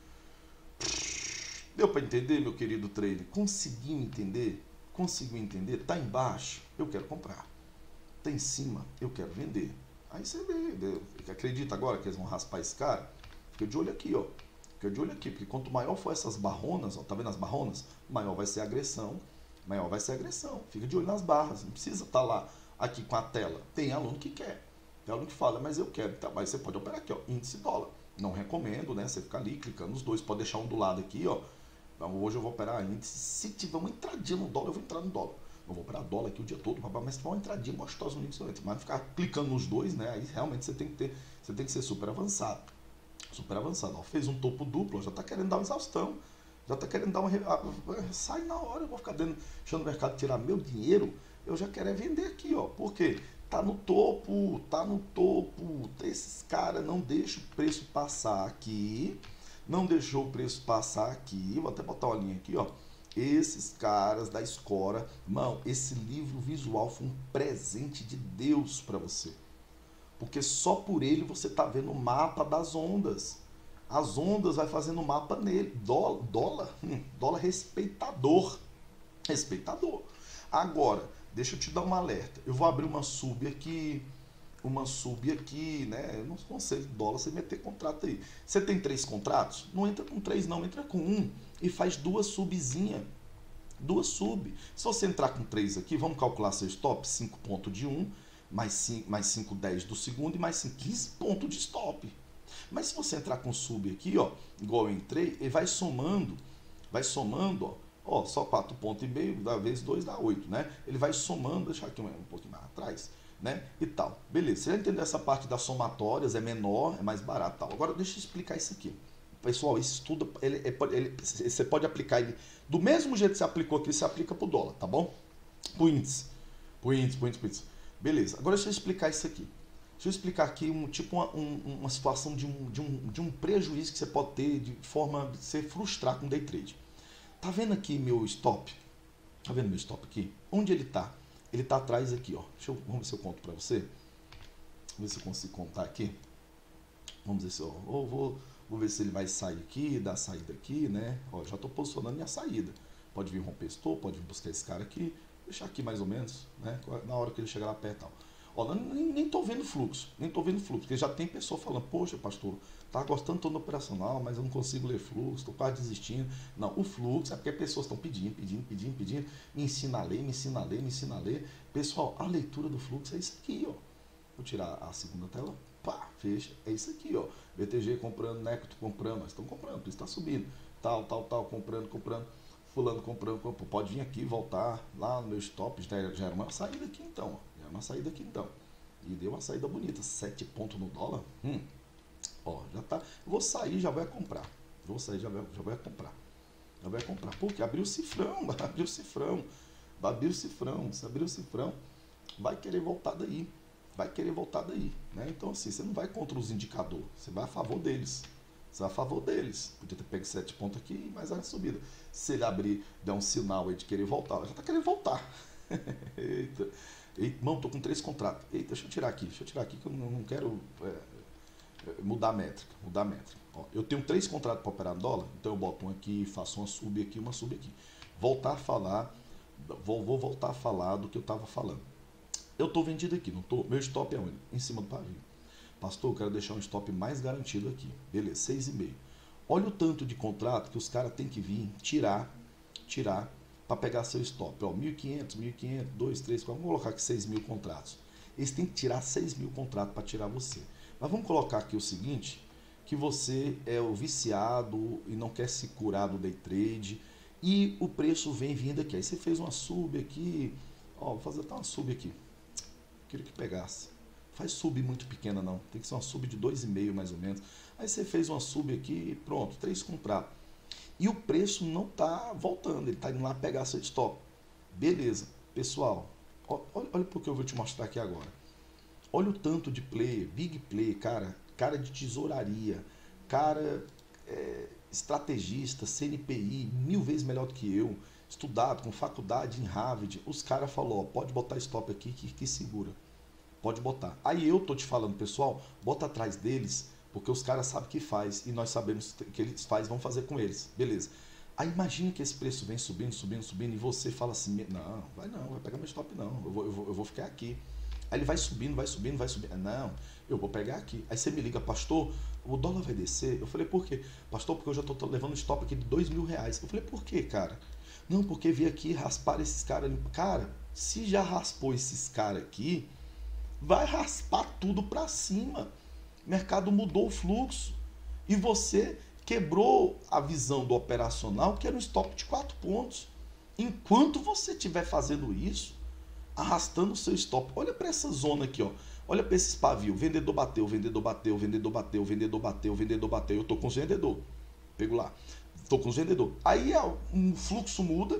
A: Deu para entender, meu querido trader? Conseguiu entender? Conseguiu entender? Tá embaixo, eu quero comprar. Tá em cima, eu quero vender. Aí você vê, acredita agora que eles vão raspar esse cara? Fica de olho aqui, ó. Fica de olho aqui, porque quanto maior for essas barronas, ó, tá vendo as barronas? Maior vai ser a agressão, maior vai ser a agressão. Fica de olho nas barras, não precisa estar lá, aqui com a tela. Tem aluno que quer, tem aluno que fala, mas eu quero, tá? Mas você pode operar aqui, ó, índice dólar. Não recomendo, né? Você ficar ali clicando nos dois, pode deixar um do lado aqui, ó. Hoje eu vou operar índice. Se tiver uma entradinha no dólar, eu vou entrar no dólar. Eu vou operar dólar aqui o dia todo, mas se tiver uma entradinha gostosa no índice, mas ficar clicando nos dois, né? Aí realmente você tem que ter, você tem que ser super avançado. Super avançado. Ó, fez um topo duplo, ó, já tá querendo dar uma exaustão. Já tá querendo dar uma. Sai na hora, eu vou ficar dando, deixando o mercado tirar meu dinheiro. Eu já quero é vender aqui, ó. Por quê? Tá no topo, tá no topo. Esses caras não deixam o preço passar aqui. Não deixou o preço passar aqui. Vou até botar uma linha aqui, ó. Esses caras da Escora, mano, esse livro visual foi um presente de Deus para você. Porque só por ele você tá vendo o mapa das ondas. As ondas vai fazendo mapa nele. Dólar, dólar, hum, dólar respeitador. Respeitador. Agora, deixa eu te dar um alerta. Eu vou abrir uma sub aqui. Uma sub aqui, né? Eu não consigo dólar você meter contrato aí. Você tem três contratos? Não entra com três, não. Entra com um e faz duas subzinhas. Duas sub. Se você entrar com três aqui, vamos calcular seu stop. cinco pontos de um, mais cinco, mais cinco, dez do segundo e mais cinco, quinze pontos de stop. Mas se você entrar com sub aqui, ó, igual eu entrei, ele vai somando, vai somando, ó. Ó, só quatro pontos e meio, da vez dois dá oito, né? Ele vai somando, deixa aqui um, um pouquinho mais atrás. né? E tal. Beleza, você já entendeu essa parte das somatórias, é menor, é mais barato, tal. Agora deixa eu explicar isso aqui. Pessoal, esse estudo, ele, ele, você pode aplicar ele do mesmo jeito que você aplicou aqui, você aplica pro dólar, tá bom? Pro índice. Pro índice, pro índice, pro índice. Beleza, agora deixa eu explicar isso aqui. Deixa eu explicar aqui um, tipo uma, um, uma situação de um, de, um, de um prejuízo que você pode ter de forma de se frustrar com day trade. Tá vendo aqui meu stop? Tá vendo meu stop aqui? Onde ele tá? Ele tá atrás aqui, ó. Deixa eu, vamos ver se eu conto pra você. Vamos ver se eu consigo contar aqui. Vamos ver se eu... eu vou, vou ver se ele vai sair aqui, dar a saída aqui, né? Ó, já tô posicionando minha saída. Pode vir romper stop, pode vir buscar esse cara aqui. Deixar aqui mais ou menos, né? Na hora que ele chegar lá perto e tal. Ó, nem, nem tô vendo fluxo, nem tô vendo fluxo, porque já tem pessoa falando, poxa, pastor, tá gostando todo operacional, mas eu não consigo ler fluxo, tô quase desistindo. Não, o fluxo é porque pessoas estão pedindo, pedindo, pedindo, pedindo, me ensina a ler, me ensina a ler, me ensina a ler. Pessoal, a leitura do fluxo é isso aqui, ó. Vou tirar a segunda tela, pá, fecha, é isso aqui, ó. B T G comprando, Necto comprando, nós estamos comprando, isso está subindo, tal, tal, tal, comprando, comprando, fulano comprando, comprando, pode vir aqui, voltar lá no meu stop, já, já era uma saída aqui então, ó. Uma saída aqui então. E deu uma saída bonita. sete pontos no dólar. Hum. Ó, já tá. Vou sair, já vai comprar. Vou sair, já vai, já vai comprar. Já vai comprar. Porque abriu o cifrão. Abriu o cifrão. Abriu o cifrão. Se abrir o cifrão, vai querer voltar daí. Vai querer voltar daí. Né? Então, assim, você não vai contra os indicadores. Você vai a favor deles. Você vai a favor deles. Podia ter pego sete pontos aqui, mas a subida. Se ele abrir, der um sinal aí de querer voltar, ela já tá querendo voltar. Eita. Eita, mano, tô com três contratos. Eita, deixa eu tirar aqui, deixa eu tirar aqui que eu não, não quero é, mudar a métrica, mudar a métrica. Ó, eu tenho três contratos para operar no dólar, então eu boto um aqui, faço uma sub aqui, uma sub aqui. Voltar a falar, vou, vou voltar a falar do que eu tava falando. Eu tô vendido aqui, não tô? Meu stop é onde? Em cima do pavio. Pastor, eu quero deixar um stop mais garantido aqui. Beleza, seis vírgula cinco. Olha o tanto de contrato que os caras têm que vir tirar, tirar, para pegar seu stop, ó, mil e quinhentos, mil e quinhentos, dois, três, quatro, vamos colocar aqui seis mil contratos. Eles têm que tirar seis mil contratos para tirar você. Mas vamos colocar aqui o seguinte, que você é o viciado e não quer se curar do day trade e o preço vem vindo aqui. Aí você fez uma sub aqui, ó, vou fazer até uma sub aqui. Queria que pegasse. Faz sub muito pequena não, tem que ser uma sub de dois vírgula cinco mais ou menos. Aí você fez uma sub aqui, pronto, três contratos. E o preço não está voltando, ele está indo lá pegar seu stop. Beleza, pessoal, olha, olha porque eu vou te mostrar aqui agora. Olha o tanto de player, big player, cara, cara de tesouraria, cara é, estrategista, C N P I, mil vezes melhor do que eu, estudado com faculdade em Harvard. Os caras falaram, pode botar stop aqui que, que segura. Pode botar. Aí eu tô te falando, pessoal, bota atrás deles, porque os caras sabem que faz e nós sabemos que eles fazem, vão fazer com eles. Beleza. Aí imagina que esse preço vem subindo, subindo, subindo e você fala assim, não, vai não, vai pegar meu stop não, eu vou, eu vou, eu vou ficar aqui. Aí ele vai subindo, vai subindo, vai subindo. Não, eu vou pegar aqui. Aí você me liga, pastor, o dólar vai descer? Eu falei, por quê? Pastor, porque eu já tô levando stop aqui de dois mil reais. Eu falei, por quê, cara? Não, porque vi aqui raspar esses caras ali. Cara, se já raspou esses caras aqui, vai raspar tudo pra cima. O mercado mudou o fluxo e você quebrou a visão do operacional, que era um stop de quatro pontos. Enquanto você estiver fazendo isso, arrastando o seu stop, olha para essa zona aqui, ó. Olha para esses pavios, vendedor bateu, vendedor bateu, vendedor bateu, vendedor bateu, vendedor bateu, eu tô com os vendedor. Pego lá, tô com os vendedor. Aí ó, um fluxo muda,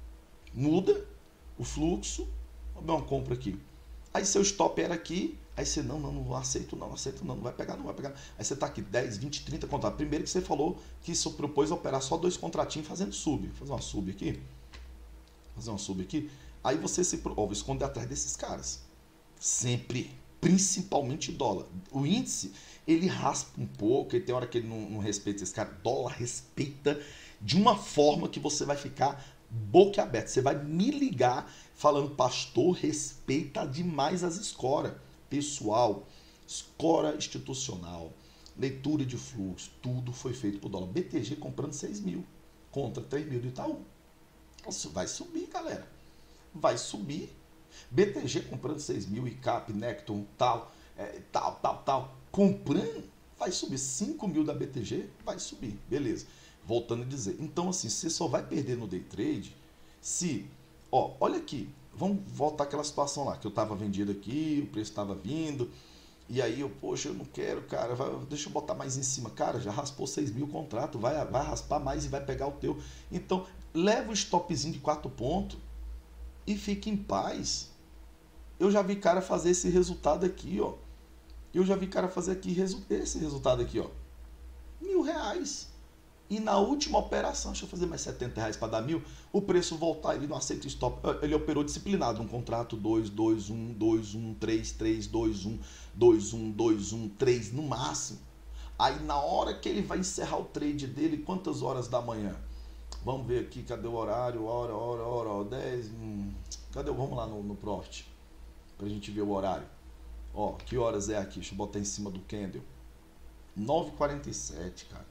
A: muda o fluxo, vou dar uma compra aqui. Aí seu stop era aqui, aí você, não, não, não aceito não, não aceito não, não vai pegar, não vai pegar. Aí você tá aqui, dez, vinte, trinta contratos. Primeiro que você falou que isso propôs operar só dois contratinhos fazendo sub. Vou fazer uma sub aqui. Fazer uma sub aqui. Aí você se ó, vou esconder atrás desses caras. Sempre, principalmente dólar. O índice, ele raspa um pouco, e tem hora que ele não, não respeita esse cara. Dólar respeita de uma forma que você vai ficar boca aberta. Você vai me ligar falando, pastor, respeita demais as escoras. Pessoal, escora institucional, leitura de fluxo, tudo foi feito por dólar. B T G comprando seis mil contra três mil do Itaú. Isso vai subir, galera. Vai subir. B T G comprando seis mil, I C A P, Necton, tal, é, tal, tal, tal. Comprando, vai subir. cinco mil da B T G, vai subir. Beleza. Voltando a dizer. Então, assim, você só vai perder no day trade se... Ó, olha aqui. vamos voltar àquela situação lá, que eu estava vendido aqui, o preço estava vindo, e aí eu, poxa, eu não quero, cara, vai, deixa eu botar mais em cima. Cara, já raspou seis mil o contrato, vai, vai raspar mais e vai pegar o teu. Então, leva o stopzinho de quatro pontos e fique em paz. Eu já vi cara fazer esse resultado aqui, ó. Eu já vi cara fazer aqui esse resultado aqui, ó. Mil reais. E na última operação, deixa eu fazer mais setenta reais para dar mil, o preço voltar, ele não aceita o stop. Ele operou disciplinado, um contrato dois, dois, um, dois, um, três, três, dois, um, dois, um, dois, um, três, no máximo. Aí na hora que ele vai encerrar o trade dele, quantas horas da manhã? Vamos ver aqui, cadê o horário? Hora, hora, hora, hora dez. Hum, cadê? Vamos lá no, no Profit, pra gente ver o horário. Ó, que horas é aqui? Deixa eu botar em cima do candle. nove e quarenta e sete, cara.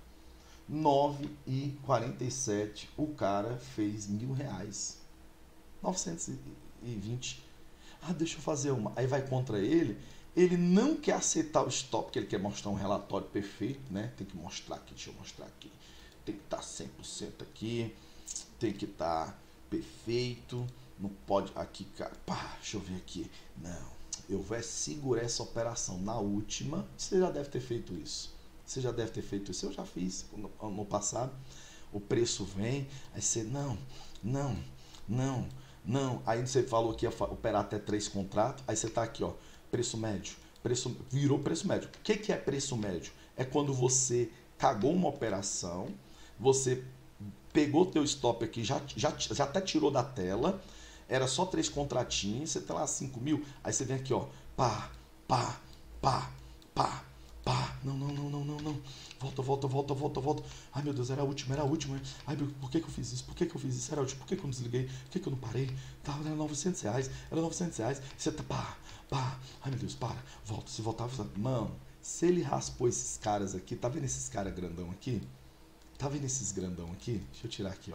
A: nove e quarenta e sete, o cara fez mil reais. novecentos e vinte. Ah, deixa eu fazer uma. Aí vai contra ele. Ele não quer aceitar o stop, porque ele quer mostrar um relatório perfeito, né? Tem que mostrar aqui, deixa eu mostrar aqui. Tem que estar cem por cento aqui. Tem que estar perfeito. Não pode. Aqui, cara. Pá, deixa eu ver aqui. Não. Eu vou segurar essa operação na última. Você já deve ter feito isso. Você já deve ter feito isso. Eu já fiz no, no passado. O preço vem, aí você, não, não, não, não. Aí você falou que ia operar até três contratos. Aí você tá aqui, ó, preço médio. Preço, virou preço médio. O que, que é preço médio? É quando você cagou uma operação, você pegou teu stop aqui, já, já, já até tirou da tela, era só três contratinhos, você tem lá cinco mil, aí você vem aqui, ó, pá, pá, pá, pá, pá, não, não, não, não, não, não, volta, volta, volta, volta, volta, ai meu Deus, era a última, era a última, ai meu, por que que eu fiz isso, por que que eu fiz isso, era a última, por que que eu não desliguei, por que que eu não parei, tá, era novecentos reais, era novecentos reais, você tá, pá, pá, ai meu Deus, para, volta, se voltar, mano, se ele raspou esses caras aqui, tá vendo esses caras grandão aqui, tá vendo esses grandão aqui, deixa eu tirar aqui, ó,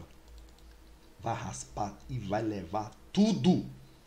A: vai raspar e vai levar tudo,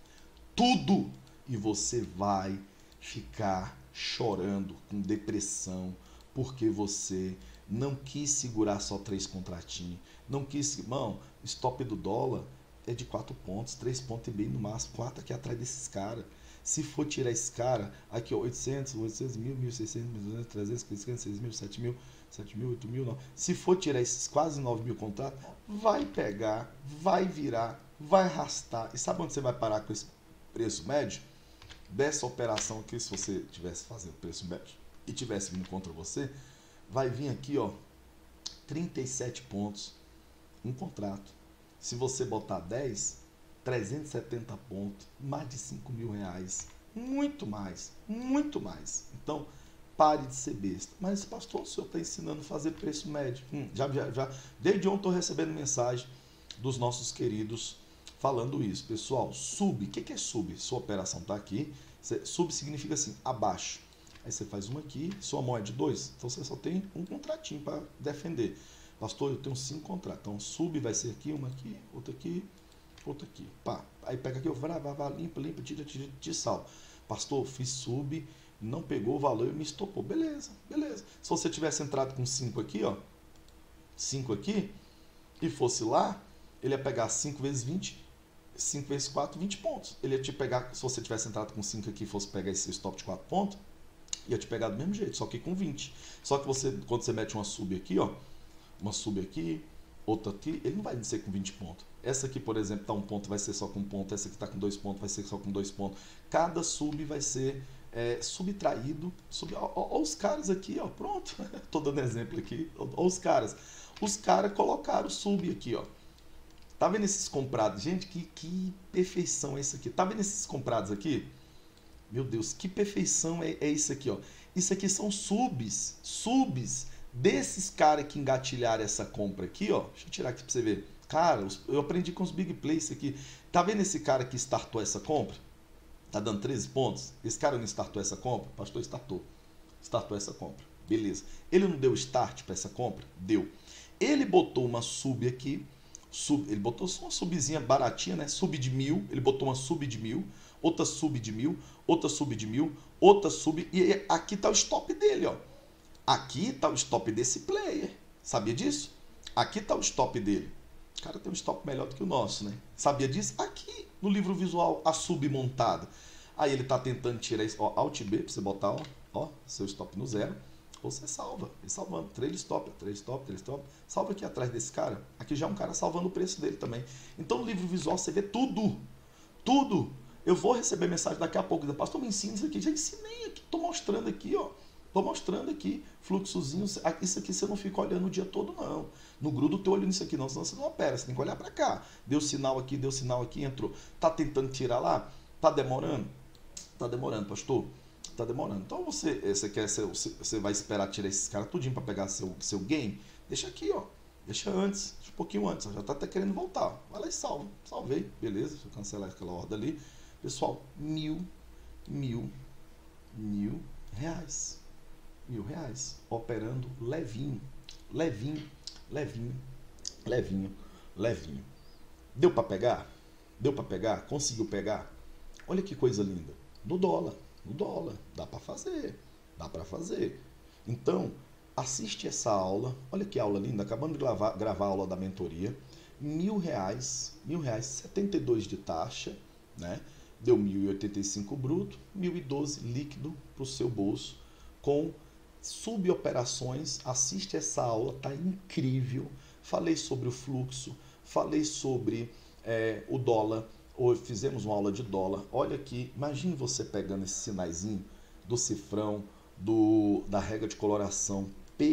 A: tudo, e você vai ficar chorando, com depressão, porque você não quis segurar só três contratinhos, não quis, irmão, stop do dólar é de quatro pontos, três pontos e meio no máximo, quatro aqui atrás desses caras. Se for tirar esse cara, aqui ó, oitocentos, oitocentos, mil, mil e seiscentos, mil e duzentos, trezentos, quinhentos, seis mil, sete mil, sete mil, oito mil, nove. Se for tirar esses quase nove mil contratos, vai pegar, vai virar, vai arrastar. E sabe onde você vai parar com esse preço médio? Dessa operação aqui, se você tivesse fazendo preço médio e tivesse vindo contra você, vai vir aqui, ó, trinta e sete pontos, um contrato. Se você botar dez, trezentos e setenta pontos, mais de cinco mil reais, muito mais, muito mais. Então, pare de ser besta. Mas, pastor, o senhor está ensinando a fazer preço médio. Hum, já, já, já, desde ontem estou recebendo mensagem dos nossos queridos falando isso. Pessoal, sub, o que, que é sub? Sua operação está aqui, você, sub significa assim, abaixo. Aí você faz uma aqui, sua mão é de dois, então você só tem um contratinho para defender. Pastor, eu tenho cinco contratos, então sub vai ser aqui, uma aqui, outra aqui, outra aqui, pá. Aí pega aqui, eu vá, vá, vá, limpa, limpa, tira, tira, tira, sal. Pastor, fiz sub, não pegou o valor e me estopou. Beleza, beleza. Se você tivesse entrado com cinco aqui, ó, cinco aqui, e fosse lá, ele ia pegar cinco vezes vinte, cinco vezes quatro, vinte pontos. Ele ia te pegar, se você tivesse entrado com cinco aqui e fosse pegar esse stop de quatro pontos, ia te pegar do mesmo jeito, só que com vinte. Só que você, quando você mete uma sub aqui, ó, uma sub aqui, outra aqui, ele não vai ser com vinte pontos. Essa aqui, por exemplo, tá um ponto, vai ser só com um ponto. Essa aqui tá com dois pontos, vai ser só com dois pontos. Cada sub vai ser é, subtraído. Sub... Ó, ó, ó os caras aqui, ó, pronto. Tô dando exemplo aqui. Ó, ó os caras. Os caras colocaram sub aqui, ó. Tá vendo esses comprados? Gente, que, que perfeição é isso aqui. Tá vendo esses comprados aqui? Meu Deus, que perfeição é, é isso aqui, ó. Isso aqui são subs, subs desses caras que engatilharam essa compra aqui, ó. Deixa eu tirar aqui pra você ver. Cara, eu aprendi com os big plays aqui. Tá vendo esse cara que startou essa compra? Tá dando treze pontos? Esse cara não startou essa compra? O pastor startou. Startou essa compra. Beleza. Ele não deu start para essa compra? Deu. Ele botou uma sub aqui. Sub, ele botou só uma subzinha baratinha, né? Sub de mil. Ele botou uma sub de mil. Outra sub de mil. Outra sub de mil. Outra sub. E aqui tá o stop dele, ó. Aqui tá o stop desse player. Sabia disso? Aqui tá o stop dele. O cara tem um stop melhor do que o nosso, né? Sabia disso? Aqui. No livro visual, a submontada. Aí ele está tentando tirar isso, ó, Alt B, para você botar, ó, ó, seu stop no zero. Ou você salva, e salvando, trade stop, trade stop, trade stop, salva aqui atrás desse cara, aqui já é um cara salvando o preço dele também. Então no livro visual você vê tudo, tudo. Eu vou receber mensagem daqui a pouco, pastor, me ensina isso aqui, já ensinei aqui, tô mostrando aqui, ó, tô mostrando aqui, fluxozinho, isso aqui você não fica olhando o dia todo não, não gruda o teu olho nisso aqui não, senão você não opera, você tem que olhar para cá, deu sinal aqui, deu sinal aqui, entrou, tá tentando tirar lá, tá demorando, tá demorando, pastor. Tá demorando. Então você, você quer você vai esperar tirar esses caras tudinho para pegar seu, seu game? Deixa aqui, ó. Deixa antes, deixa um pouquinho antes. Já tá até querendo voltar. Vai lá e salva. Salvei, beleza. Deixa eu cancelar aquela ordem ali. Pessoal, mil, mil, mil reais. Mil reais. Operando levinho, levinho, levinho, levinho, levinho. Deu para pegar? Deu para pegar? Conseguiu pegar? Olha que coisa linda. No dólar. No dólar, dá para fazer, dá para fazer. Então, assiste essa aula, olha que aula linda, acabamos de gravar, gravar a aula da mentoria, mil reais, mil reais, setenta e dois de taxa, né? Deu mil e oitenta e cinco bruto, mil e doze líquido para o seu bolso, com suboperações. Assiste essa aula, tá incrível. Falei sobre o fluxo, falei sobre é, o dólar. Hoje fizemos uma aula de dólar. Olha aqui, imagine você pegando esse sinaizinho do cifrão, do, da regra de coloração.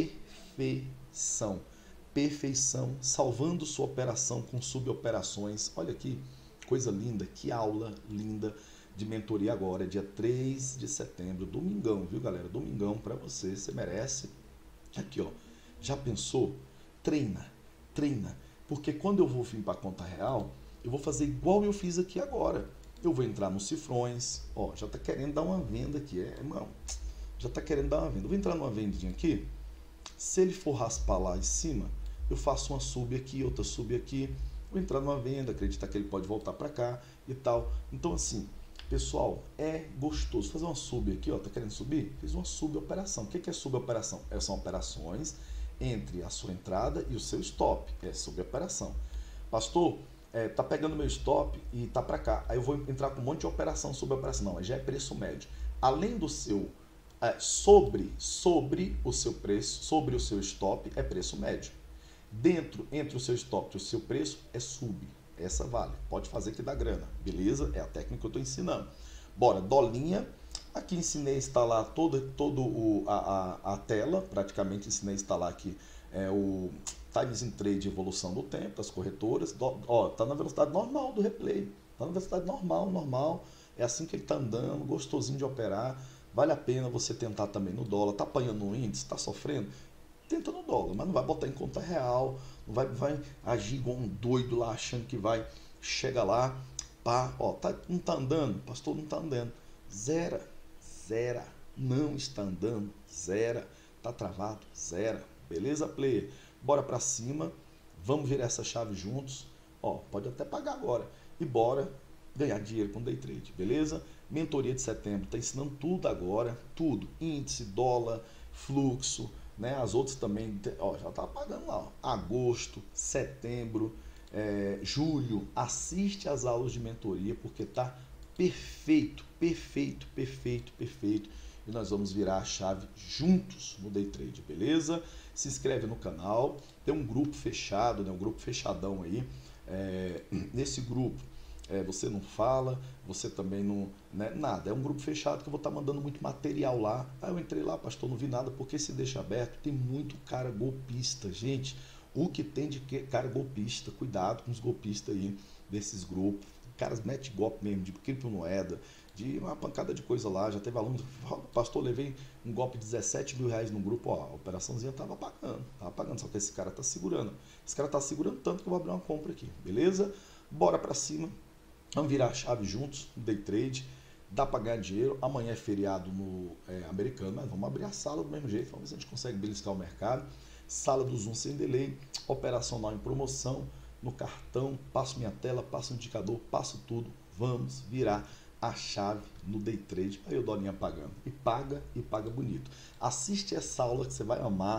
A: Perfeição. Perfeição. Salvando sua operação com suboperações. Olha aqui, coisa linda. Que aula linda de mentoria agora. Dia três de setembro. Domingão, viu, galera? Domingão para você. Você merece. Aqui, ó. Já pensou? Treina. Treina. Porque quando eu vou vir para a conta real, eu vou fazer igual eu fiz aqui agora. Eu vou entrar nos cifrões. Ó, já tá querendo dar uma venda aqui. É, irmão, já tá querendo dar uma venda. Eu vou entrar numa vendinha aqui. Se ele for raspar lá em cima, eu faço uma sub aqui, outra sub aqui. Vou entrar numa venda, acreditar que ele pode voltar para cá e tal. Então, assim, pessoal, é gostoso. Fazer uma sub aqui, ó, tá querendo subir? Fiz uma suboperação. O que é suboperação? São operações entre a sua entrada e o seu stop. É suboperação. Pastor, É, tá pegando meu stop e tá para cá. Aí eu vou entrar com um monte de operação sobre operação. Não, já é preço médio. Além do seu, é, sobre, sobre o seu preço, sobre o seu stop, é preço médio. Dentro, entre o seu stop e o seu preço, é sub. Essa vale. Pode fazer que dá grana. Beleza? É a técnica que eu estou ensinando. Bora, dolinha. Aqui ensinei a instalar toda todo o, a, a, a tela. Praticamente ensinei a instalar aqui é, o Times in Trade, evolução do tempo, das corretoras. Do, ó, tá na velocidade normal do replay. Tá na velocidade normal, normal. É assim que ele tá andando, gostosinho de operar. Vale a pena você tentar também no dólar. Tá apanhando no índice, tá sofrendo? Tenta no dólar, mas não vai botar em conta real. Não vai, vai agir igual um doido lá, achando que vai. Chega lá, pá, ó, tá, não tá andando? Pastor, não tá andando. Zera, zera. Não está andando, zera. Tá travado, zera. Beleza, player? Bora pra cima. Vamos virar essa chave juntos. Ó, pode até pagar agora. E bora ganhar dinheiro com day trade, beleza? Mentoria de setembro, tá ensinando tudo agora, tudo. Índice, dólar, fluxo, né? As outras também, ó, já tá pagando lá, ó. Agosto, setembro, é, julho. Assiste as aulas de mentoria, porque tá perfeito, perfeito, perfeito, perfeito. E nós vamos virar a chave juntos no day trade, beleza? Se inscreve no canal, tem um grupo fechado, né? Um grupo fechadão aí. É, nesse grupo, é, você não fala, você também não, né, nada, é um grupo fechado que eu vou estar mandando muito material lá. Aí eu entrei lá, pastor, não vi nada, porque se deixa aberto, tem muito cara golpista, gente, o que tem de cara golpista, cuidado com os golpistas aí, desses grupos, caras metem golpe mesmo, de criptomoeda, de uma pancada de coisa lá, já teve aluno, pastor, levei um golpe de dezessete mil reais num grupo, ó, a operaçãozinha tava pagando, tava pagando, só que esse cara tá segurando, esse cara tá segurando tanto que eu vou abrir uma compra aqui, beleza? Bora pra cima. Vamos virar a chave juntos, no day trade, dá para ganhar dinheiro. Amanhã é feriado no é, americano, mas vamos abrir a sala do mesmo jeito, vamos ver se a gente consegue beliscar o mercado. Sala do Zoom sem delay, operacional em promoção, no cartão, passo minha tela, passo o indicador, passo tudo, vamos virar a chave no day trade. Aí o dolinha pagando, e paga, e paga bonito. Assiste essa aula que você vai amar,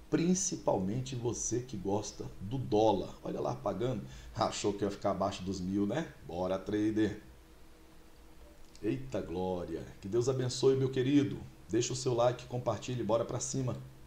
A: principalmente você que gosta do dólar. Olha lá, pagando, achou que ia ficar abaixo dos mil, né? Bora, trader! Eita glória! Que Deus abençoe, meu querido. Deixa o seu like, compartilhe, bora pra cima.